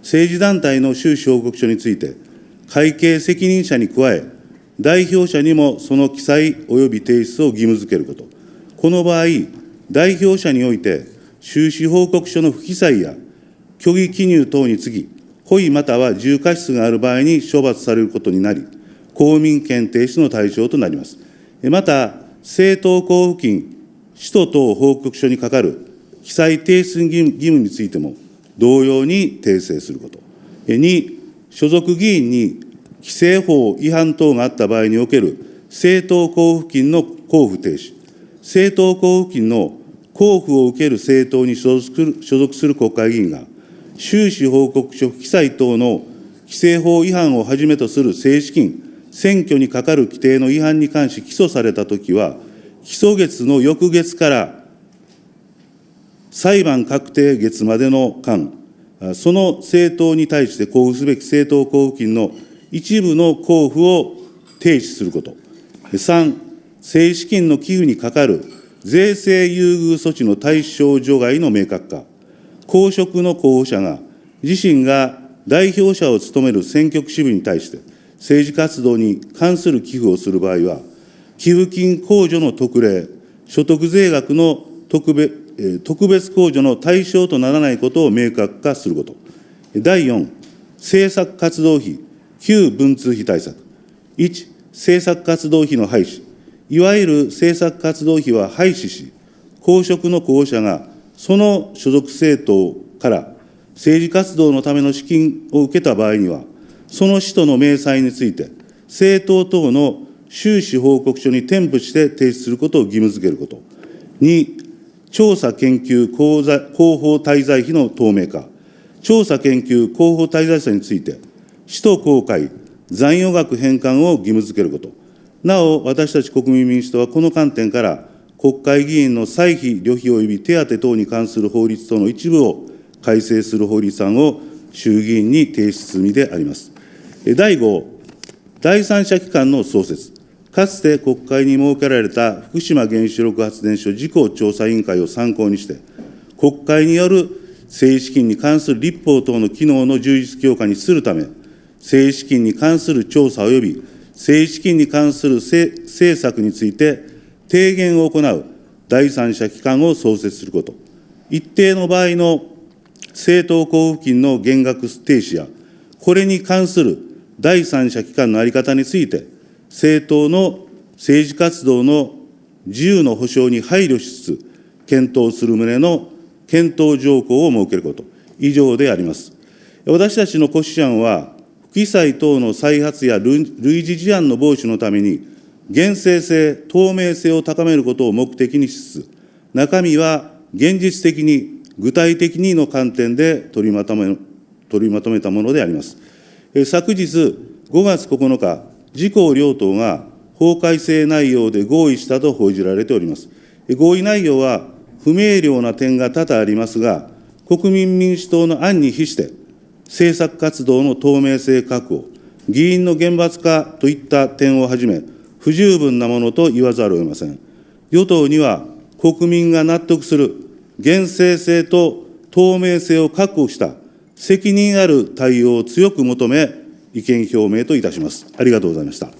政治団体の収支報告書について、会計責任者に加え、代表者にもその記載及び提出を義務づけること。この場合、代表者において、収支報告書の不記載や虚偽記入等に次ぎ、故意または重過失がある場合に処罰されることになり、公民権停止の対象となります。また、政党交付金、使途等報告書にかかる記載提出義務についても、同様に訂正すること。に、所属議員に規正法違反等があった場合における政党交付金の交付停止、政党交付金の交付を受ける政党に所属する所属する国会議員が、収支報告書不記載等の規正法違反をはじめとする政治資金、選挙にかかる規定の違反に関し起訴されたときは、起訴月の翌月から裁判確定月までの間、その政党に対して交付すべき政党交付金の一部の交付を停止すること。さん、政治資金の寄付にかかる税制優遇措置の対象除外の明確化。公職の候補者が自身が代表者を務める選挙区支部に対して政治活動に関する寄付をする場合は、寄付金控除の特例、所得税額の特別特別控除の対象とならないことを明確化すること。だいよん、政策活動費、旧文通費対策。いち、政策活動費の廃止。いわゆる政策活動費は廃止し、公職の候補者がその所属政党から政治活動のための資金を受けた場合には、その使途の明細について、政党等の収支報告書に添付して提出することを義務付けること。に、調査研究広報滞在費の透明化。調査研究広報滞在費について、使途公開、残余額返還を義務付けること。なお、私たち国民民主党はこの観点から、国会議員の歳費、旅費及び手当等に関する法律等の一部を改正する法律案を衆議院に提出済みであります。だいご、第三者機関の創設。かつて国会に設けられた福島原子力発電所事故調査委員会を参考にして、国会による政治資金に関する立法等の機能の充実強化にするため、政治資金に関する調査及び政治資金に関する政策について提言を行う第三者機関を創設すること。一定の場合の政党交付金の減額停止や、これに関する第三者機関の在り方について、政党の政治活動の自由の保障に配慮しつつ、検討する旨の検討条項を設けること、以上であります。私たちの骨子案は、不記載等の再発や類似事案の防止のために、厳正性、透明性を高めることを目的にしつつ、中身は現実的に、具体的にの観点で取りまとめ、取りまとめたものであります。昨日ごがつここのか、自公両党が法改正内容で合意したと報じられております。合意内容は不明瞭な点が多々ありますが、国民民主党の案に比して、政策活動の透明性確保、議員の厳罰化といった点をはじめ、不十分なものと言わざるを得ません。与党には国民が納得する厳正性と透明性を確保した責任ある対応を強く求め、意見表明といたします。ありがとうございました。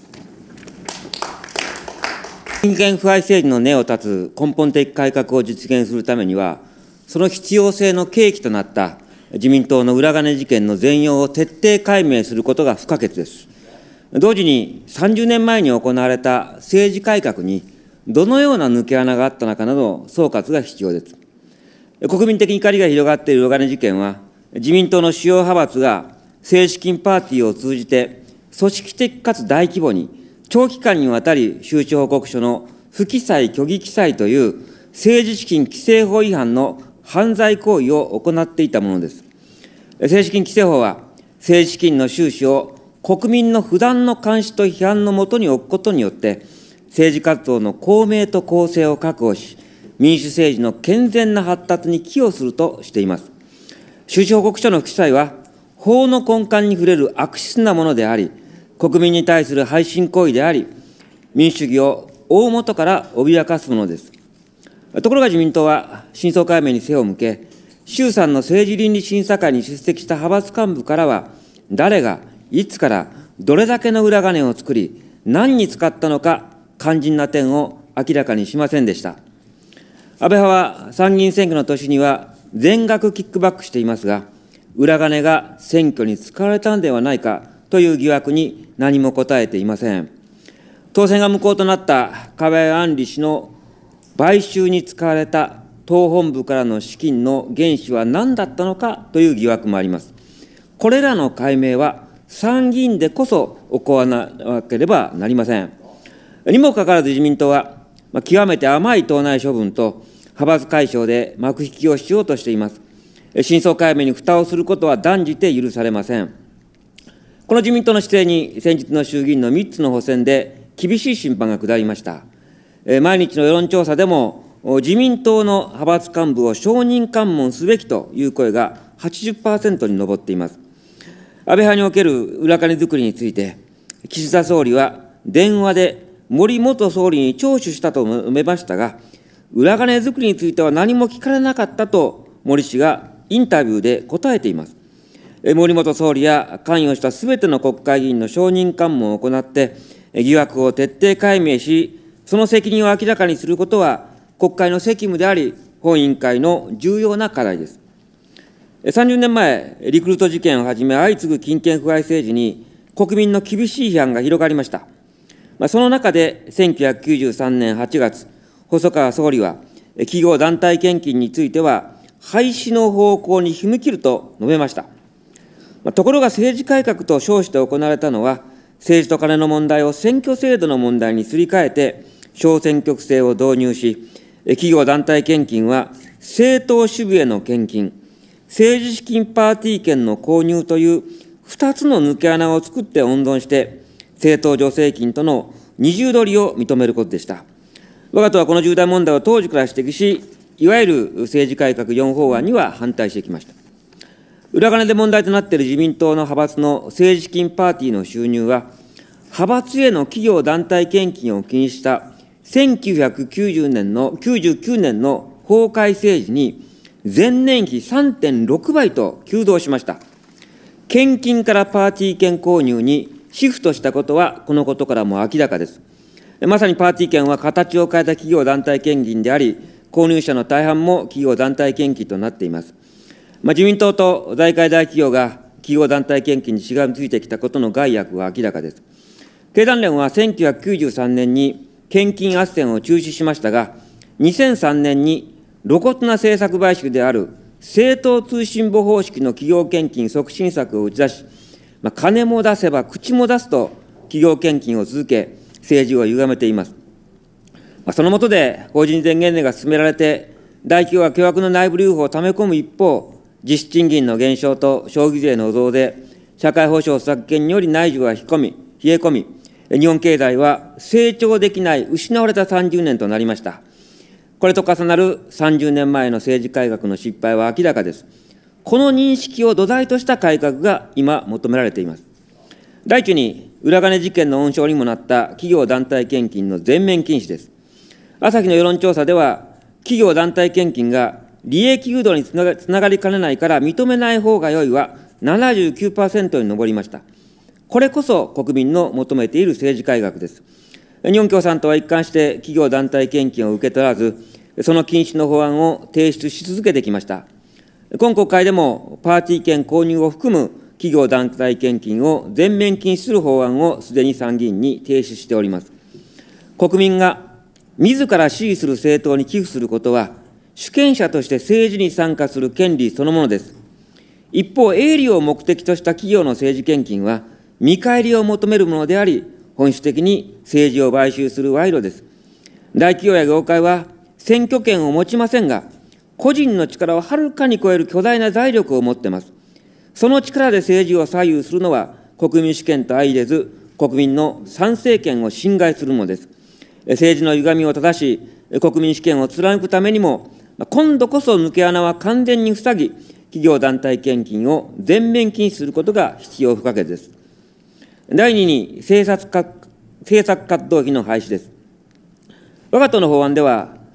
人権腐敗政治の根を断つ根本的改革を実現するためには、その必要性の契機となった自民党の裏金事件の全容を徹底解明することが不可欠です。同時にさんじゅうねんまえに行われた政治改革にどのような抜け穴があったのかなど総括が必要です。国民的怒りが広がっている裏金事件は、自民党の主要派閥が政治資金パーティーを通じて、組織的かつ大規模に、長期間にわたり収支報告書の不記載・虚偽記載という政治資金規正法違反の犯罪行為を行っていたものです。政治資金規正法は、政治資金の収支を国民の不断の監視と批判のもとに置くことによって、政治活動の公明と公正を確保し、民主政治の健全な発達に寄与するとしています。収支報告書の不記載は、法の根幹に触れる悪質なものであり、国民に対する背信行為であり、民主主義を大元から脅かすものです。ところが自民党は真相解明に背を向け、 衆参の政治倫理審査会に出席した派閥幹部からは、誰が、いつから、どれだけの裏金を作り、何に使ったのか、肝心な点を明らかにしませんでした。安倍派は参議院選挙の年には全額キックバックしていますが、裏金が選挙に使われたのではないかという疑惑に何も答えていません。当選が無効となった河井案里氏の買収に使われた党本部からの資金の原資は何だったのかという疑惑もあります。これらの解明は参議院でこそ行わなければなりません。にもかかわらず自民党は、極めて甘い党内処分と派閥解消で幕引きをしようとしています。真相解明に蓋をすることは断じて許されません。この自民党の姿勢に先日の衆議院のみっつの補選で厳しい審判が下りました。毎日の世論調査でも自民党の派閥幹部を証人喚問すべきという声が はちじゅっパーセント に上っています。安倍派における裏金作りについて、岸田総理は電話で森元総理に聴取したと述べましたが、裏金作りについては何も聞かれなかったと森氏がインタビューで答えています。森元総理や関与したすべての国会議員の証人喚問を行って、疑惑を徹底解明し、その責任を明らかにすることは、国会の責務であり、本委員会の重要な課題です。さんじゅうねんまえ、リクルート事件をはじめ、相次ぐ金権腐敗政治に、国民の厳しい批判が広がりました。その中で、せんきゅうひゃくきゅうじゅうさんねんはちがつ、細川総理は、企業団体献金については、廃止の方向に踏み切ると述べました。ところが政治改革と称して行われたのは、政治とカネの問題を選挙制度の問題にすり替えて、小選挙区制を導入し、企業団体献金は政党支部への献金、政治資金パーティー券の購入というふたつの抜け穴を作って温存して、政党助成金との二重取りを認めることでした。我が党はこの重大問題を当時から指摘し、いわゆる政治改革よん法案には反対してきました。裏金で問題となっている自民党の派閥の政治資金パーティーの収入は、派閥への企業団体献金を禁止したせんきゅうひゃくきゅうじゅうねんの、きゅうじゅうきゅうねんの法改正時に前年比 さんてんろくばいと急増しました。献金からパーティー券購入にシフトしたことは、このことからも明らかです。まさにパーティー券は形を変えた企業団体献金であり、購入者の大半も企業団体献金となっています。まあ、自民党と財界大企業が企業団体献金にしがみついてきたことの害悪は明らかです。経団連はせんきゅうひゃくきゅうじゅうさんねんに献金斡旋を中止しましたが、にせんさんねんに露骨な政策買収である政党通信簿方式の企業献金促進策を打ち出し、まあ、金も出せば口も出すと企業献金を続け、政治を歪めています。まあ、その下で法人税減税が進められて、大企業が巨額の内部留保をため込む一方、実質賃金の減少と消費税の増で、社会保障削減により内需が冷え込み、冷え込み、日本経済は成長できない、失われたさんじゅうねんとなりました。これと重なるさんじゅうねんまえの政治改革の失敗は明らかです。この認識を土台とした改革が今求められています。第一に、裏金事件の温床にもなった企業団体献金の全面禁止です。朝日の世論調査では、企業団体献金が利益誘導につながつながりかねないから認めない方が良いは ななじゅうきゅうパーセント に上りました。これこそ国民の求めている政治改革です。日本共産党は一貫して企業団体献金を受け取らず、その禁止の法案を提出し続けてきました。今国会でもパーティー券購入を含む企業団体献金を全面禁止する法案をすでに参議院に提出しております。国民が自ら支持する政党に寄付することは、主権者として政治に参加する権利そのものです。一方、営利を目的とした企業の政治献金は、見返りを求めるものであり、本質的に政治を買収する賄賂です。大企業や業界は選挙権を持ちませんが、個人の力をはるかに超える巨大な財力を持っています。その力で政治を左右するのは、国民主権と相入れず、国民の参政権を侵害するものです。政治の歪みを正し、国民主権を貫くためにも、今度こそ抜け穴は完全に塞ぎ、企業団体献金を全面禁止することが必要不可欠です。第二に、政策か政策活動費の廃止です。我が党の法案では、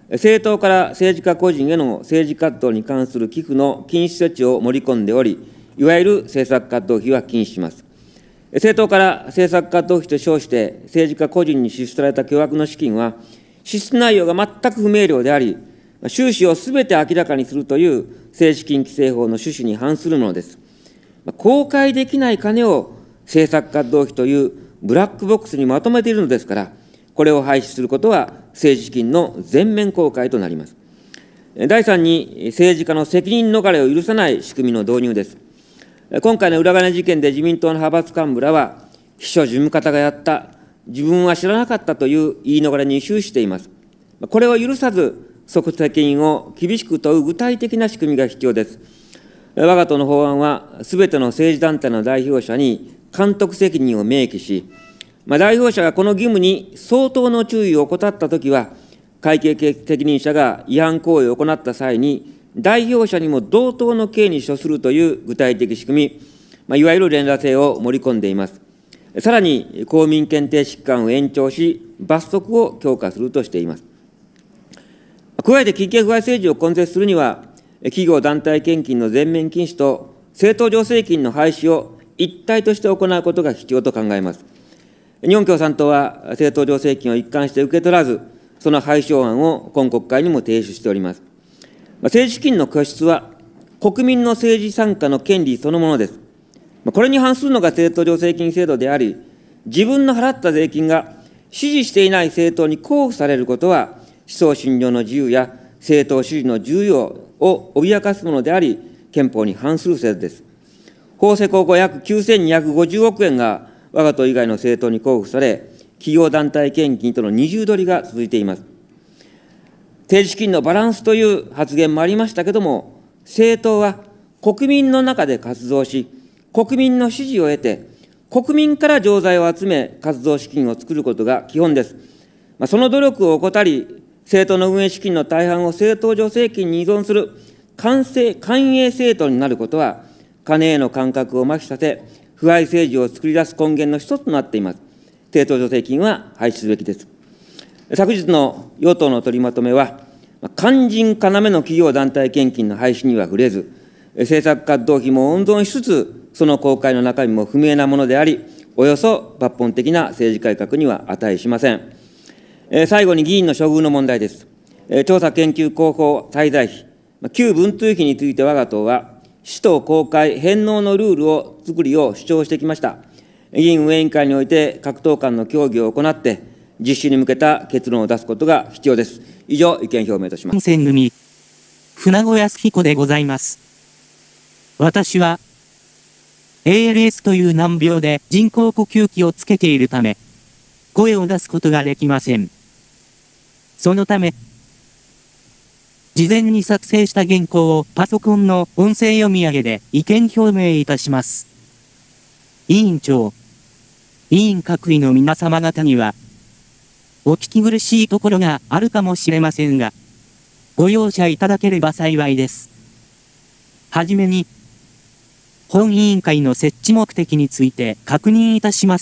政党から政治家個人への政治活動に関する寄付の禁止措置を盛り込んでおり、いわゆる政策活動費は禁止します。政党から政策活動費と称して、政治家個人に支出された巨額の資金は、支出内容が全く不明瞭であり、収支をすべて明らかにするという政治資金規正法の趣旨に反するものです。公開できない金を政策活動費というブラックボックスにまとめているのですから、これを廃止することは政治資金の全面公開となります。だいさんに、政治家の責任逃れを許さない仕組みの導入です。今回の裏金事件で自民党の派閥幹部らは、秘書事務方がやった、自分は知らなかったという言い逃れに終始しています。これを許さず、即責任を厳しく問う具体的な仕組みが必要です。我が党の法案は、すべての政治団体の代表者に監督責任を明記し、まあ、代表者がこの義務に相当の注意を怠ったときは、会計責任者が違反行為を行った際に、代表者にも同等の刑に処するという具体的仕組み、まあ、いわゆる連打制を盛り込んでいます。さらに、公民権停止期間を延長し、罰則を強化するとしています。加えて、危険不敗政治を根絶するには、企業団体献金の全面禁止と、政党助成金の廃止を一体として行うことが必要と考えます。日本共産党は、政党助成金を一貫して受け取らず、その廃止法案を今国会にも提出しております。政治資金の拠出は、国民の政治参加の権利そのものです。これに反するのが政党助成金制度であり、自分の払った税金が支持していない政党に交付されることは、思想信条の自由や政党支持の重要を脅かすものであり、憲法に反する制度です。法施行後約きゅうせんにひゃくごじゅうおくえんが我が党以外の政党に交付され、企業団体献金との二重取りが続いています。政治資金のバランスという発言もありましたけれども、政党は国民の中で活動し、国民の支持を得て、国民から常在を集め、活動資金を作ることが基本です。まあ、その努力を怠り、政党の運営資金の大半を政党助成金に依存する官製官営政党になることは、金への感覚を麻痺させ、腐敗政治を作り出す根源の一つとなっています。政党助成金は廃止すべきです。昨日の与党の取りまとめは、肝心要の企業団体献金の廃止には触れず、政策活動費も温存しつつ、その公開の中身も不明なものであり、およそ抜本的な政治改革には値しません。最後に議員の処遇の問題です。調査研究広報滞在費、旧文通費について我が党は、使途公開返納のルールを作りを主張してきました。議員運営委員会において各党間の協議を行って、実施に向けた結論を出すことが必要です。以上、意見表明とします。 選組、船子康彦でございます。私は、エーエルエス という難病で人工呼吸器をつけているため、声を出すことができません。そのため、事前に作成した原稿をパソコンの音声読み上げで意見表明いたします。委員長、委員各位の皆様方には、お聞き苦しいところがあるかもしれませんが、ご容赦いただければ幸いです。はじめに、本委員会の設置目的について確認いたします。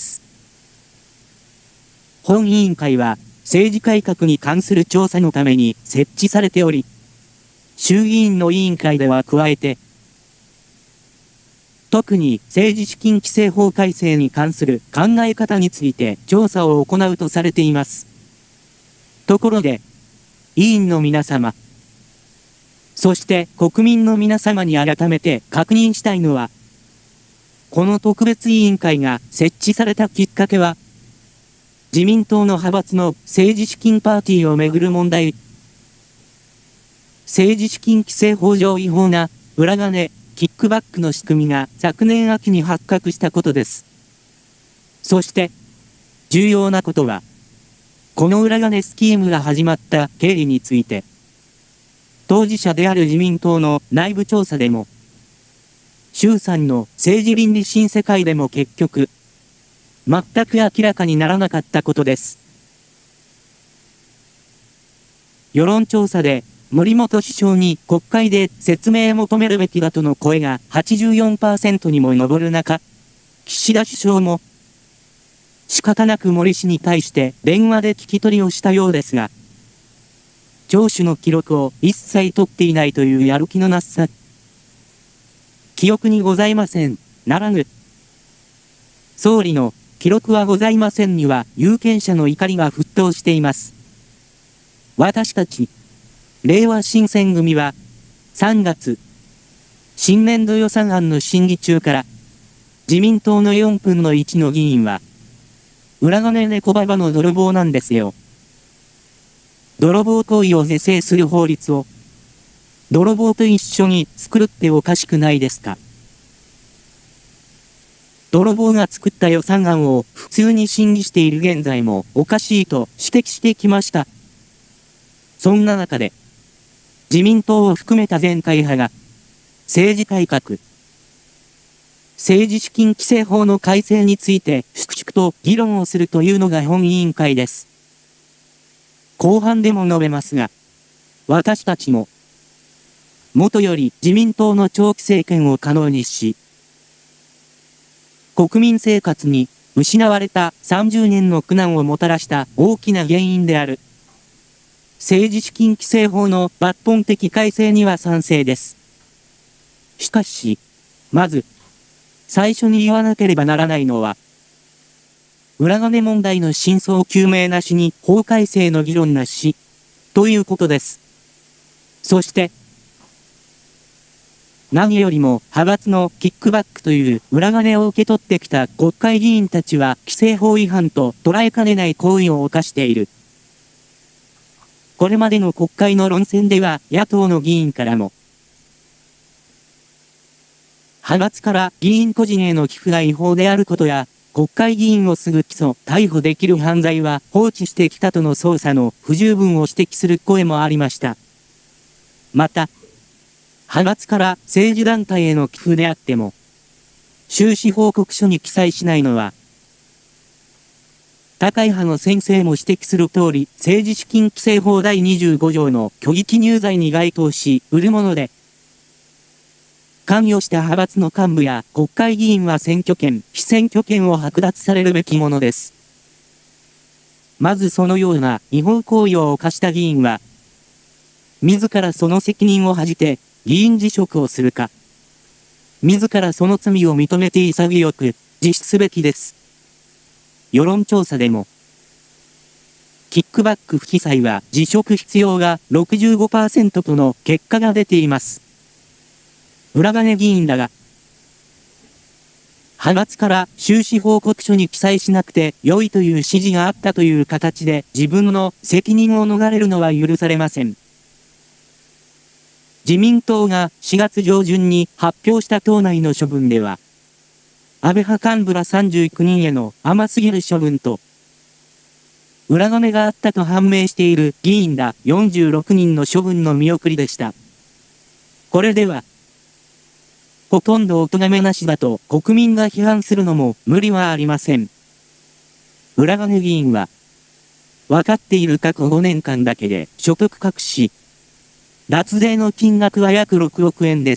本委員会は、政治改革に関する調査のために設置されており、衆議院の委員会では加えて、特に政治資金規正法改正に関する考え方について調査を行うとされています。ところで、委員の皆様、そして国民の皆様に改めて確認したいのは、この特別委員会が設置されたきっかけは、自民党の派閥の政治資金パーティーをめぐる問題、政治資金規正法上違法な裏金、キックバックの仕組みが昨年秋に発覚したことです。そして、重要なことは、この裏金スキームが始まった経緯について、当事者である自民党の内部調査でも、衆参の政治倫理審査会でも結局、全く明らかにならなかったことです。世論調査で、森本首相に国会で説明を求めるべきだとの声が はちじゅうよんパーセント にも上る中、岸田首相も仕方なく森氏に対して電話で聞き取りをしたようですが、 聴取の記録を一切取っていないというやる気のなさ。記憶にございません、ならぬ。総理の記録はございませんには有権者の怒りが沸騰しています。私たち、れいわ新選組は、さんがつ、新年度予算案の審議中から、自民党のよんぶんのいちの議員は、裏金猫ババの泥棒なんですよ。泥棒行為を是正する法律を、泥棒と一緒に作るっておかしくないですか。泥棒が作った予算案を普通に審議している現在もおかしいと指摘してきました。そんな中で、自民党を含めた全会派が、政治改革、政治資金規正法の改正について粛々と議論をするというのが本委員会です。後半でも述べますが、私たちも、もとより自民党の長期政権を可能にし、国民生活に失われたさんじゅうねんの苦難をもたらした大きな原因である、政治資金規正法の抜本的改正には賛成です。しかし、まず、最初に言わなければならないのは、裏金問題の真相究明なしに法改正の議論なし、ということです。そして、何よりも派閥のキックバックという裏金を受け取ってきた国会議員たちは規正法違反と捉えかねない行為を犯している。これまでの国会の論戦では野党の議員からも、派閥から議員個人への寄付が違法であることや、国会議員をすぐ起訴、逮捕できる犯罪は放置してきたとの捜査の不十分を指摘する声もありました。また、派閥から政治団体への寄付であっても、収支報告書に記載しないのは、高い派の先生も指摘する通り、政治資金規正法だいにじゅうごじょうの虚偽記入罪に該当し、売るもので、関与した派閥の幹部や国会議員は選挙権、被選挙権を剥奪されるべきものです。まずそのような違法行為を犯した議員は、自らその責任を恥じて議員辞職をするか、自らその罪を認めて潔く自首すべきです。世論調査でも、キックバック不記載は辞職必要が ろくじゅうごパーセント との結果が出ています。裏金議員らが、派閥から収支報告書に記載しなくて良いという指示があったという形で自分の責任を逃れるのは許されません。自民党がしがつじょうじゅんに発表した党内の処分では、安倍派幹部らさんじゅうきゅうにんへの甘すぎる処分と、裏金があったと判明している議員らよんじゅうろくにんの処分の見送りでした。これでは、ほとんどお咎めなしだと国民が批判するのも無理はありません。裏金議員は、分かっている過去ごねんかんだけで所得隠し、脱税の金額は約ろくおくえんです。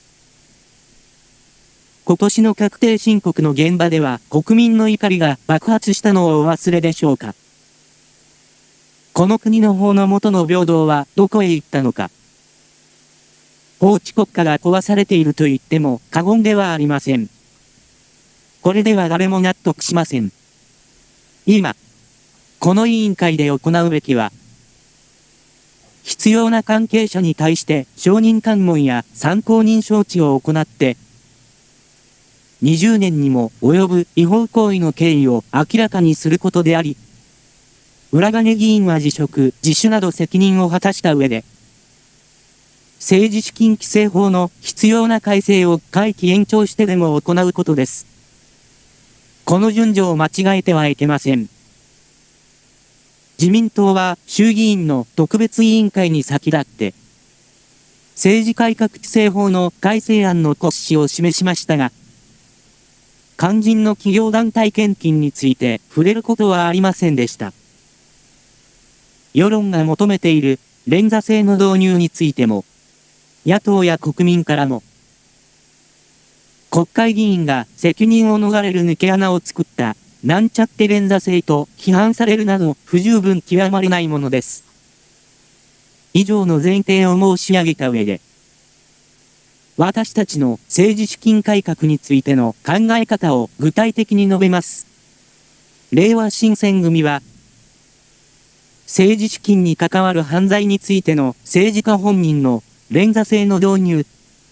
今年の確定申告の現場では国民の怒りが爆発したのをお忘れでしょうか。この国の法の下の平等はどこへ行ったのか。法治国家が壊されていると言っても過言ではありません。これでは誰も納得しません。今、この委員会で行うべきは、必要な関係者に対して証人喚問や参考人招致を行って、にじゅうねんにも及ぶ違法行為の経緯を明らかにすることであり、裏金議員は辞職、自首など責任を果たした上で、政治資金規正法の必要な改正を会期延長してでも行うことです。この順序を間違えてはいけません。自民党は衆議院の特別委員会に先立って、政治改革規正法の改正案の骨子を示しましたが、肝心の企業団体献金について触れることはありませんでした。世論が求めている連座制の導入についても、野党や国民からも、国会議員が責任を逃れる抜け穴を作ったなんちゃって連座制と批判されるなど不十分極まりないものです。 以上の前提を申し上げた上で、私たちの政治資金改革についての考え方を具体的に述べます。れいわ新選組は、政治資金に関わる犯罪についての政治家本人の連座制の導入、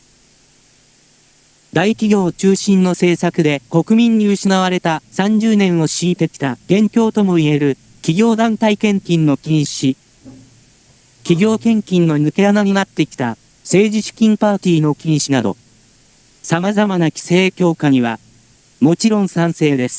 大企業中心の政策で国民に失われたさんじゅうねんを強いてきた元凶ともいえる企業団体献金の禁止、企業献金の抜け穴になってきた政治資金パーティーの禁止など、様々な規制強化にはもちろん賛成です。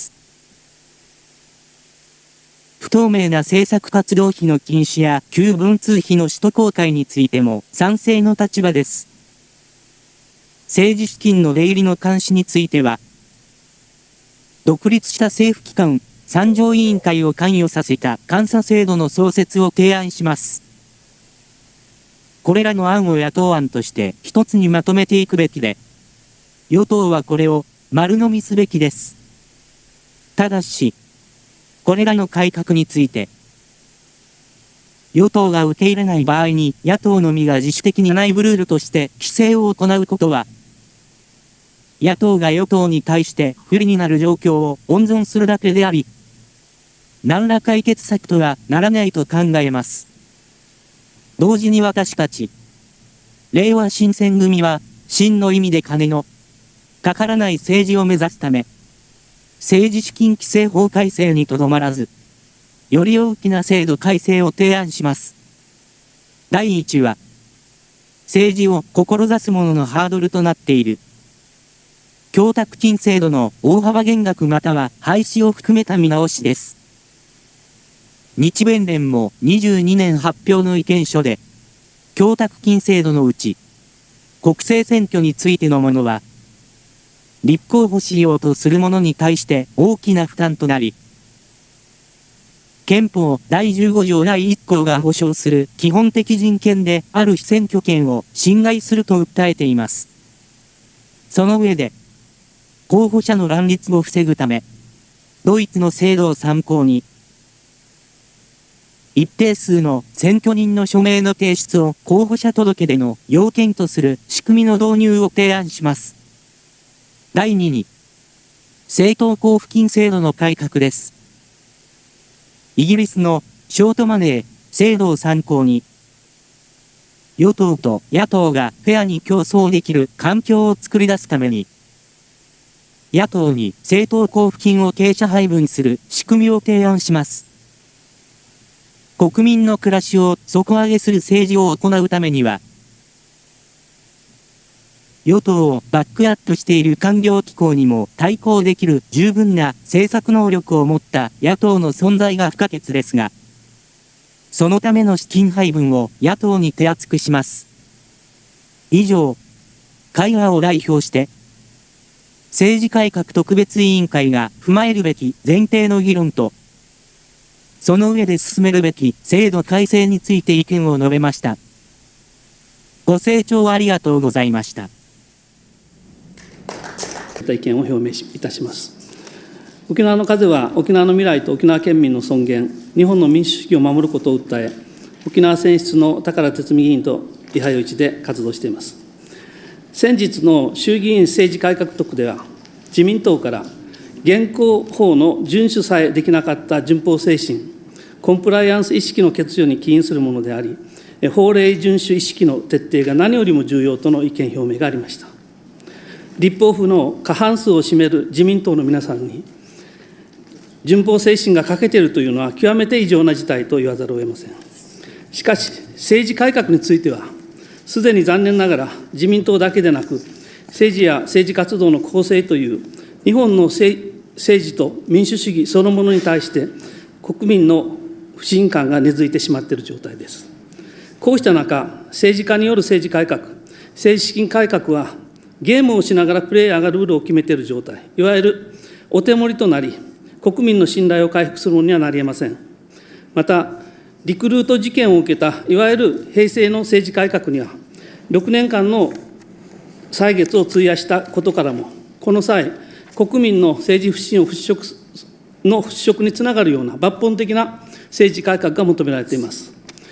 不透明な政策活動費の禁止や旧文通費の使途公開についても賛成の立場です。政治資金の出入りの監視については、独立した政府機関、参上委員会を関与させた監査制度の創設を提案します。これらの案を野党案として一つにまとめていくべきで、与党はこれを丸飲みすべきです。ただし、これらの改革について、与党が受け入れない場合に野党のみが自主的に内部ルールとして規制を行うことは、野党が与党に対して不利になる状況を温存するだけであり、何ら解決策とはならないと考えます。同時に私たち、れいわ新選組は、真の意味で金のかからない政治を目指すため、政治資金規正法改正にとどまらず、より大きな制度改正を提案します。だいいちは、政治を志す者のハードルとなっている、供託金制度の大幅減額または廃止を含めた見直しです。日弁連もにじゅうにねん発表の意見書で、供託金制度のうち、国政選挙についてのものは、立候補しようとする者に対して大きな負担となり、憲法だいじゅうご条だいいっ項が保障する基本的人権である被選挙権を侵害すると訴えています。その上で、候補者の乱立を防ぐため、ドイツの制度を参考に、一定数の選挙人の署名の提出を候補者届での要件とする仕組みの導入を提案します。だいにに、政党交付金制度の改革です。イギリスのショートマネー制度を参考に、与党と野党がフェアに競争できる環境を作り出すために、野党に政党交付金を傾斜配分する仕組みを提案します。国民の暮らしを底上げする政治を行うためには、与党をバックアップしている官僚機構にも対抗できる十分な政策能力を持った野党の存在が不可欠ですが、そのための資金配分を野党に手厚くします。以上、会派を代表して、政治改革特別委員会が踏まえるべき前提の議論と、その上で進めるべき制度改正について意見を述べました。ご清聴ありがとうございました。 意見を表明いたします。沖縄の風は沖縄の未来と沖縄県民の尊厳、日本の民主主義を守ることを訴え、沖縄選出の宝哲巳議員と位牌を一で活動しています。先日の衆議院政治改革特では、自民党から現行法の遵守さえできなかった順法精神、コンプライアンス意識の欠如に起因するものであり、法令遵守意識の徹底が何よりも重要との意見表明がありました。立法府の過半数を占める自民党の皆さんに、順法精神が欠けているというのは極めて異常な事態と言わざるを得ません。しかし、政治改革については、すでに残念ながら自民党だけでなく、政治や政治活動の公正という日本の政治と民主主義そのものに対して、国民の不信感が根付いてしまっている状態です。こうした中、政治家による政治改革、政治資金改革は、ゲームをしながらプレイヤーがルールを決めている状態、いわゆるお手盛りとなり、国民の信頼を回復するものにはなり得ません。また、リクルート事件を受けた、いわゆる平成の政治改革には、ろくねんかんの歳月を費やしたことからも、この際、国民の政治不信を払拭の払拭につながるような抜本的な政治改革が求められています。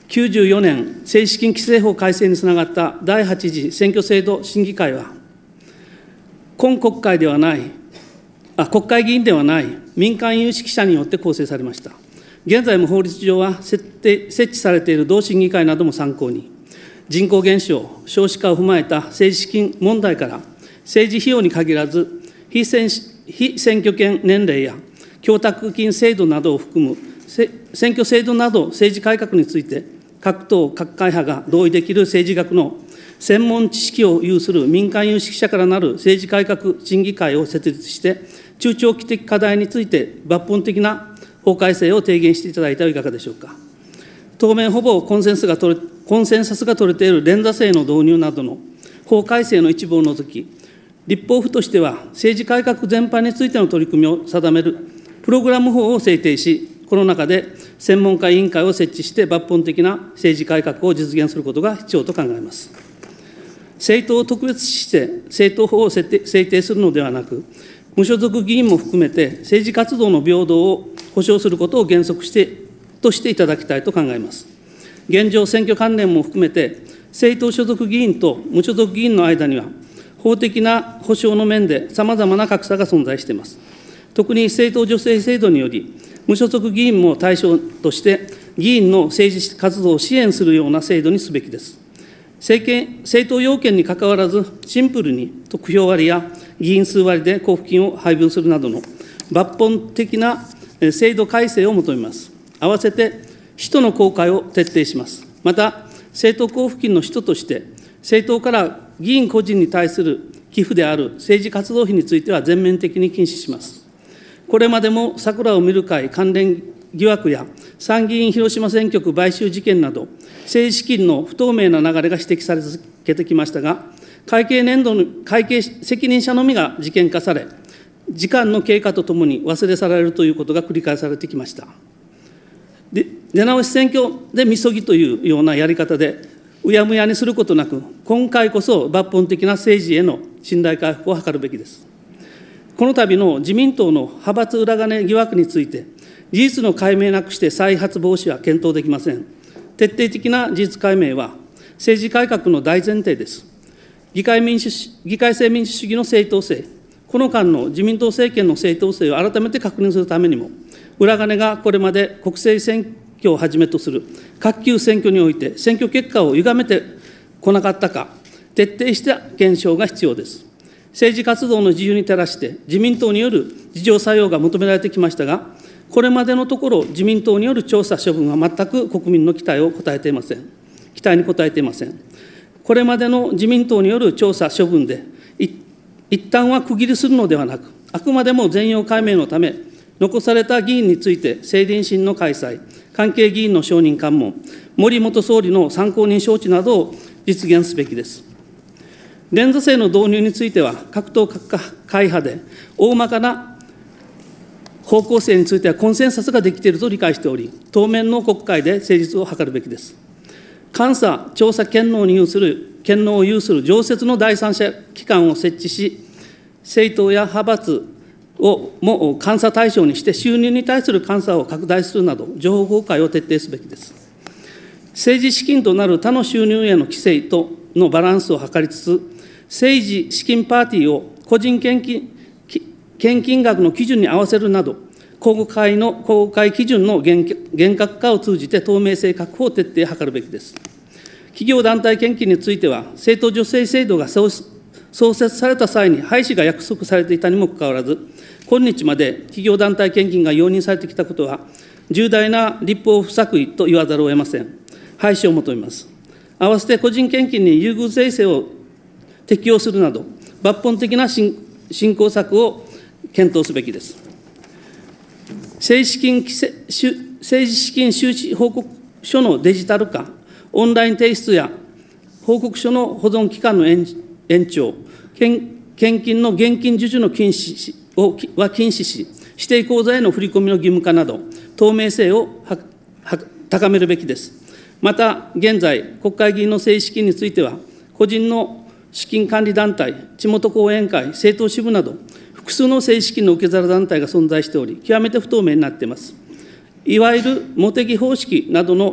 きゅうじゅうよねん、政治資金規正法改正につながっただいはち次選挙制度審議会は、今国会ではない、あ国会議員ではない民間有識者によって構成されました。現在も法律上は設定設置されている同審議会なども参考に、人口減少、少子化を踏まえた政治資金問題から、政治費用に限らず、非選非選挙権年齢や供託金制度などを含む選挙制度など政治改革について、各党、各会派が同意できる政治学の専門知識を有する民間有識者からなる政治改革審議会を設立して、中長期的課題について抜本的な法改正を提言していただいてはいかがでしょうか。当面ほぼコンセンサスが取れ、コンセンサスが取れている連座制の導入などの法改正の一部を除き、立法府としては政治改革全般についての取り組みを定めるプログラム法を制定し、この中で専門家委員会を設置して抜本的な政治改革を実現することが必要と考えます。政党を特別視して政党法を制定するのではなく、無所属議員も含めて政治活動の平等を保障することを原則してとしていただきたいと考えます。現状、選挙関連も含めて、政党所属議員と無所属議員の間には、法的な保障の面でさまざまな格差が存在しています。特に政党助成制度により、無所属議員も対象として、議員の政治活動を支援するような制度にすべきです。政権政党要件にかかわらず、シンプルに得票割や議員数割で交付金を配分するなどの抜本的な制度改正を求めます。合わせて、使途の公開を徹底します。また、政党交付金の使途として、政党から議員個人に対する寄付である政治活動費については全面的に禁止します。これまでも桜を見る会関連疑惑や参議院広島選挙区買収事件など、政治資金の不透明な流れが指摘され続けてきましたが、会計年度の会計責任者のみが事件化され、時間の経過とともに忘れ去られるということが繰り返されてきました。で出直し選挙でみそぎというようなやり方で、うやむやにすることなく、今回こそ抜本的な政治への信頼回復を図るべきです。この度の自民党の派閥裏金疑惑について、事実の解明なくして再発防止は検討できません。徹底的な事実解明は、政治改革の大前提です。議会民主議会制民主主義の正当性、この間の自民党政権の正当性を改めて確認するためにも、裏金がこれまで国政選挙をはじめとする各級選挙において選挙結果を歪めてこなかったか、徹底した検証が必要です。政治活動の自由に照らして、自民党による自浄作用が求められてきましたが、これまでのところ、自民党による調査処分は全く国民の期待を応えていません。期待に応えていません。これまでの自民党による調査処分で、一旦は区切りするのではなく、あくまでも全容解明のため、残された議員について政倫審の開催、関係議員の証人喚問、森元総理の参考人招致などを実現すべきです。連座制の導入については、各党各会派で大まかな方向性についてはコンセンサスができていると理解しており、当面の国会で成立を図るべきです。監査・調査権能に有する、権能を有する常設の第三者機関を設置し、政党や派閥をも監査対象にして、収入に対する監査を拡大するなど、情報公開を徹底すべきです。政治資金となる他の収入への規制とのバランスを図りつつ、政治資金パーティーを個人献金献金額の基準に合わせるなど、公開の公開基準の厳格化を通じて透明性確保を徹底を図るべきです。企業団体献金については、政党助成制度が創設された際に廃止が約束されていたにもかかわらず、今日まで企業団体献金が容認されてきたことは、重大な立法不作為と言わざるを得ません。廃止を求めます。合わせて個人献金に優遇税制を適用するなど、抜本的な振興策を検討すべきです。政治資金規正政治資金収支報告書のデジタル化、オンライン提出や報告書の保存期間の延長、献金の現金授受の禁止をは禁止し、指定口座への振り込みの義務化など、透明性を高めるべきです。また、現在、国会議員の政治資金については、個人の資金管理団体、地元後援会、政党支部など、複数の政治資金の受け皿団体が存在しており、極めて不透明になっています。いわゆる茂木方式などの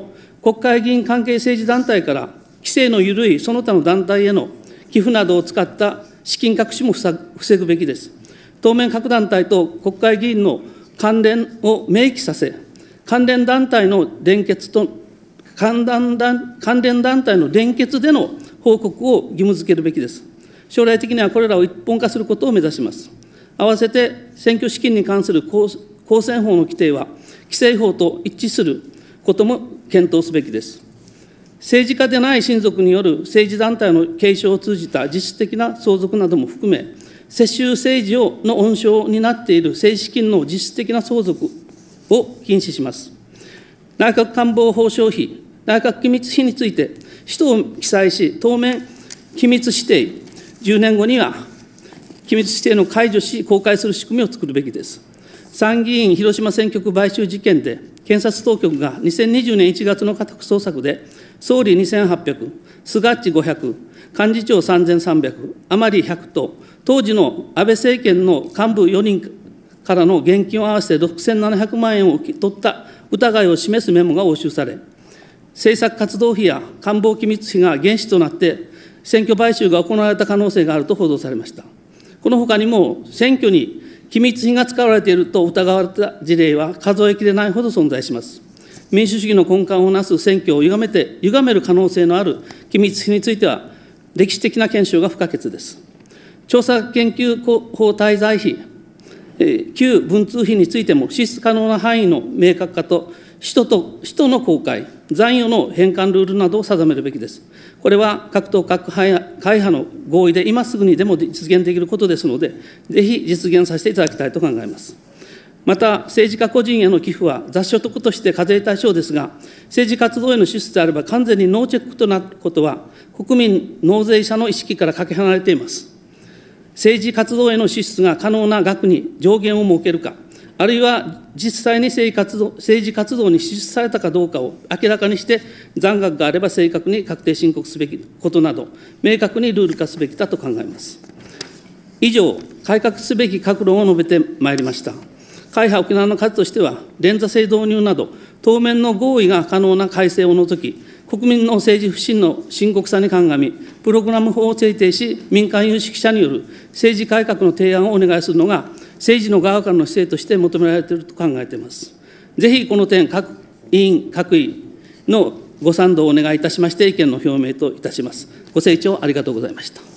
国会議員関係政治団体から規制の緩いその他の団体への寄付などを使った資金隠しも防ぐべきです。当面、各団体と国会議員の関連を明記させ、関連団体の連結と、関連団関連団体の連結での報告を義務付けるべきです。将来的にはこれらを一本化することを目指します。合わせて選挙資金に関する公選法の規定は、規制法と一致することも検討すべきです。政治家でない親族による政治団体の継承を通じた実質的な相続なども含め、世襲政治をの温床になっている政治資金の実質的な相続を禁止します。内閣官房報奨費、内閣機密費について、使途を記載し、当面、機密指定、じゅうねんごには機密指定の解除し、公開する仕組みを作るべきです。参議院広島選挙区買収事件で、検察当局がにせんにじゅうねんいちがつの家宅捜索で、総理にせんはっぴゃく、菅っちごひゃく、幹事長さんぜんさんびゃく、甘利ひゃくと、当時の安倍政権の幹部よにんからの現金を合わせてろくせんななひゃくまんえんを受け取った疑いを示すメモが押収され、政策活動費や官房機密費が原資となって、選挙買収が行われた可能性があると報道されました。このほかにも、選挙に機密費が使われていると疑われた事例は数えきれないほど存在します。民主主義の根幹をなす選挙を歪めて、歪める可能性のある機密費については、歴史的な検証が不可欠です。調査研究法滞在費、旧文通費についても、支出可能な範囲の明確化と、使途と使途の公開、残余の返還ルールなどを定めるべきです。これは各党各会派の合意で今すぐにでも実現できることですので、ぜひ実現させていただきたいと考えます。また、政治家個人への寄付は雑所得として課税対象ですが、政治活動への支出であれば完全にノーチェックとなることは、国民納税者の意識からかけ離れています。政治活動への支出が可能な額に上限を設けるか、あるいは実際に政治活動、政治活動に支出されたかどうかを明らかにして、残額があれば正確に確定申告すべきことなど、明確にルール化すべきだと考えます。以上、改革すべき各論を述べてまいりました。会派沖縄の数としては、連座制導入など、当面の合意が可能な改正を除き、国民の政治不信の深刻さに鑑み、プログラム法を制定し、民間有識者による政治改革の提案をお願いするのが、政治の側からの姿勢として求められていると考えています。ぜひこの点、各委員、各位のご賛同をお願いいたしまして、意見の表明といたします。ご清聴ありがとうございました。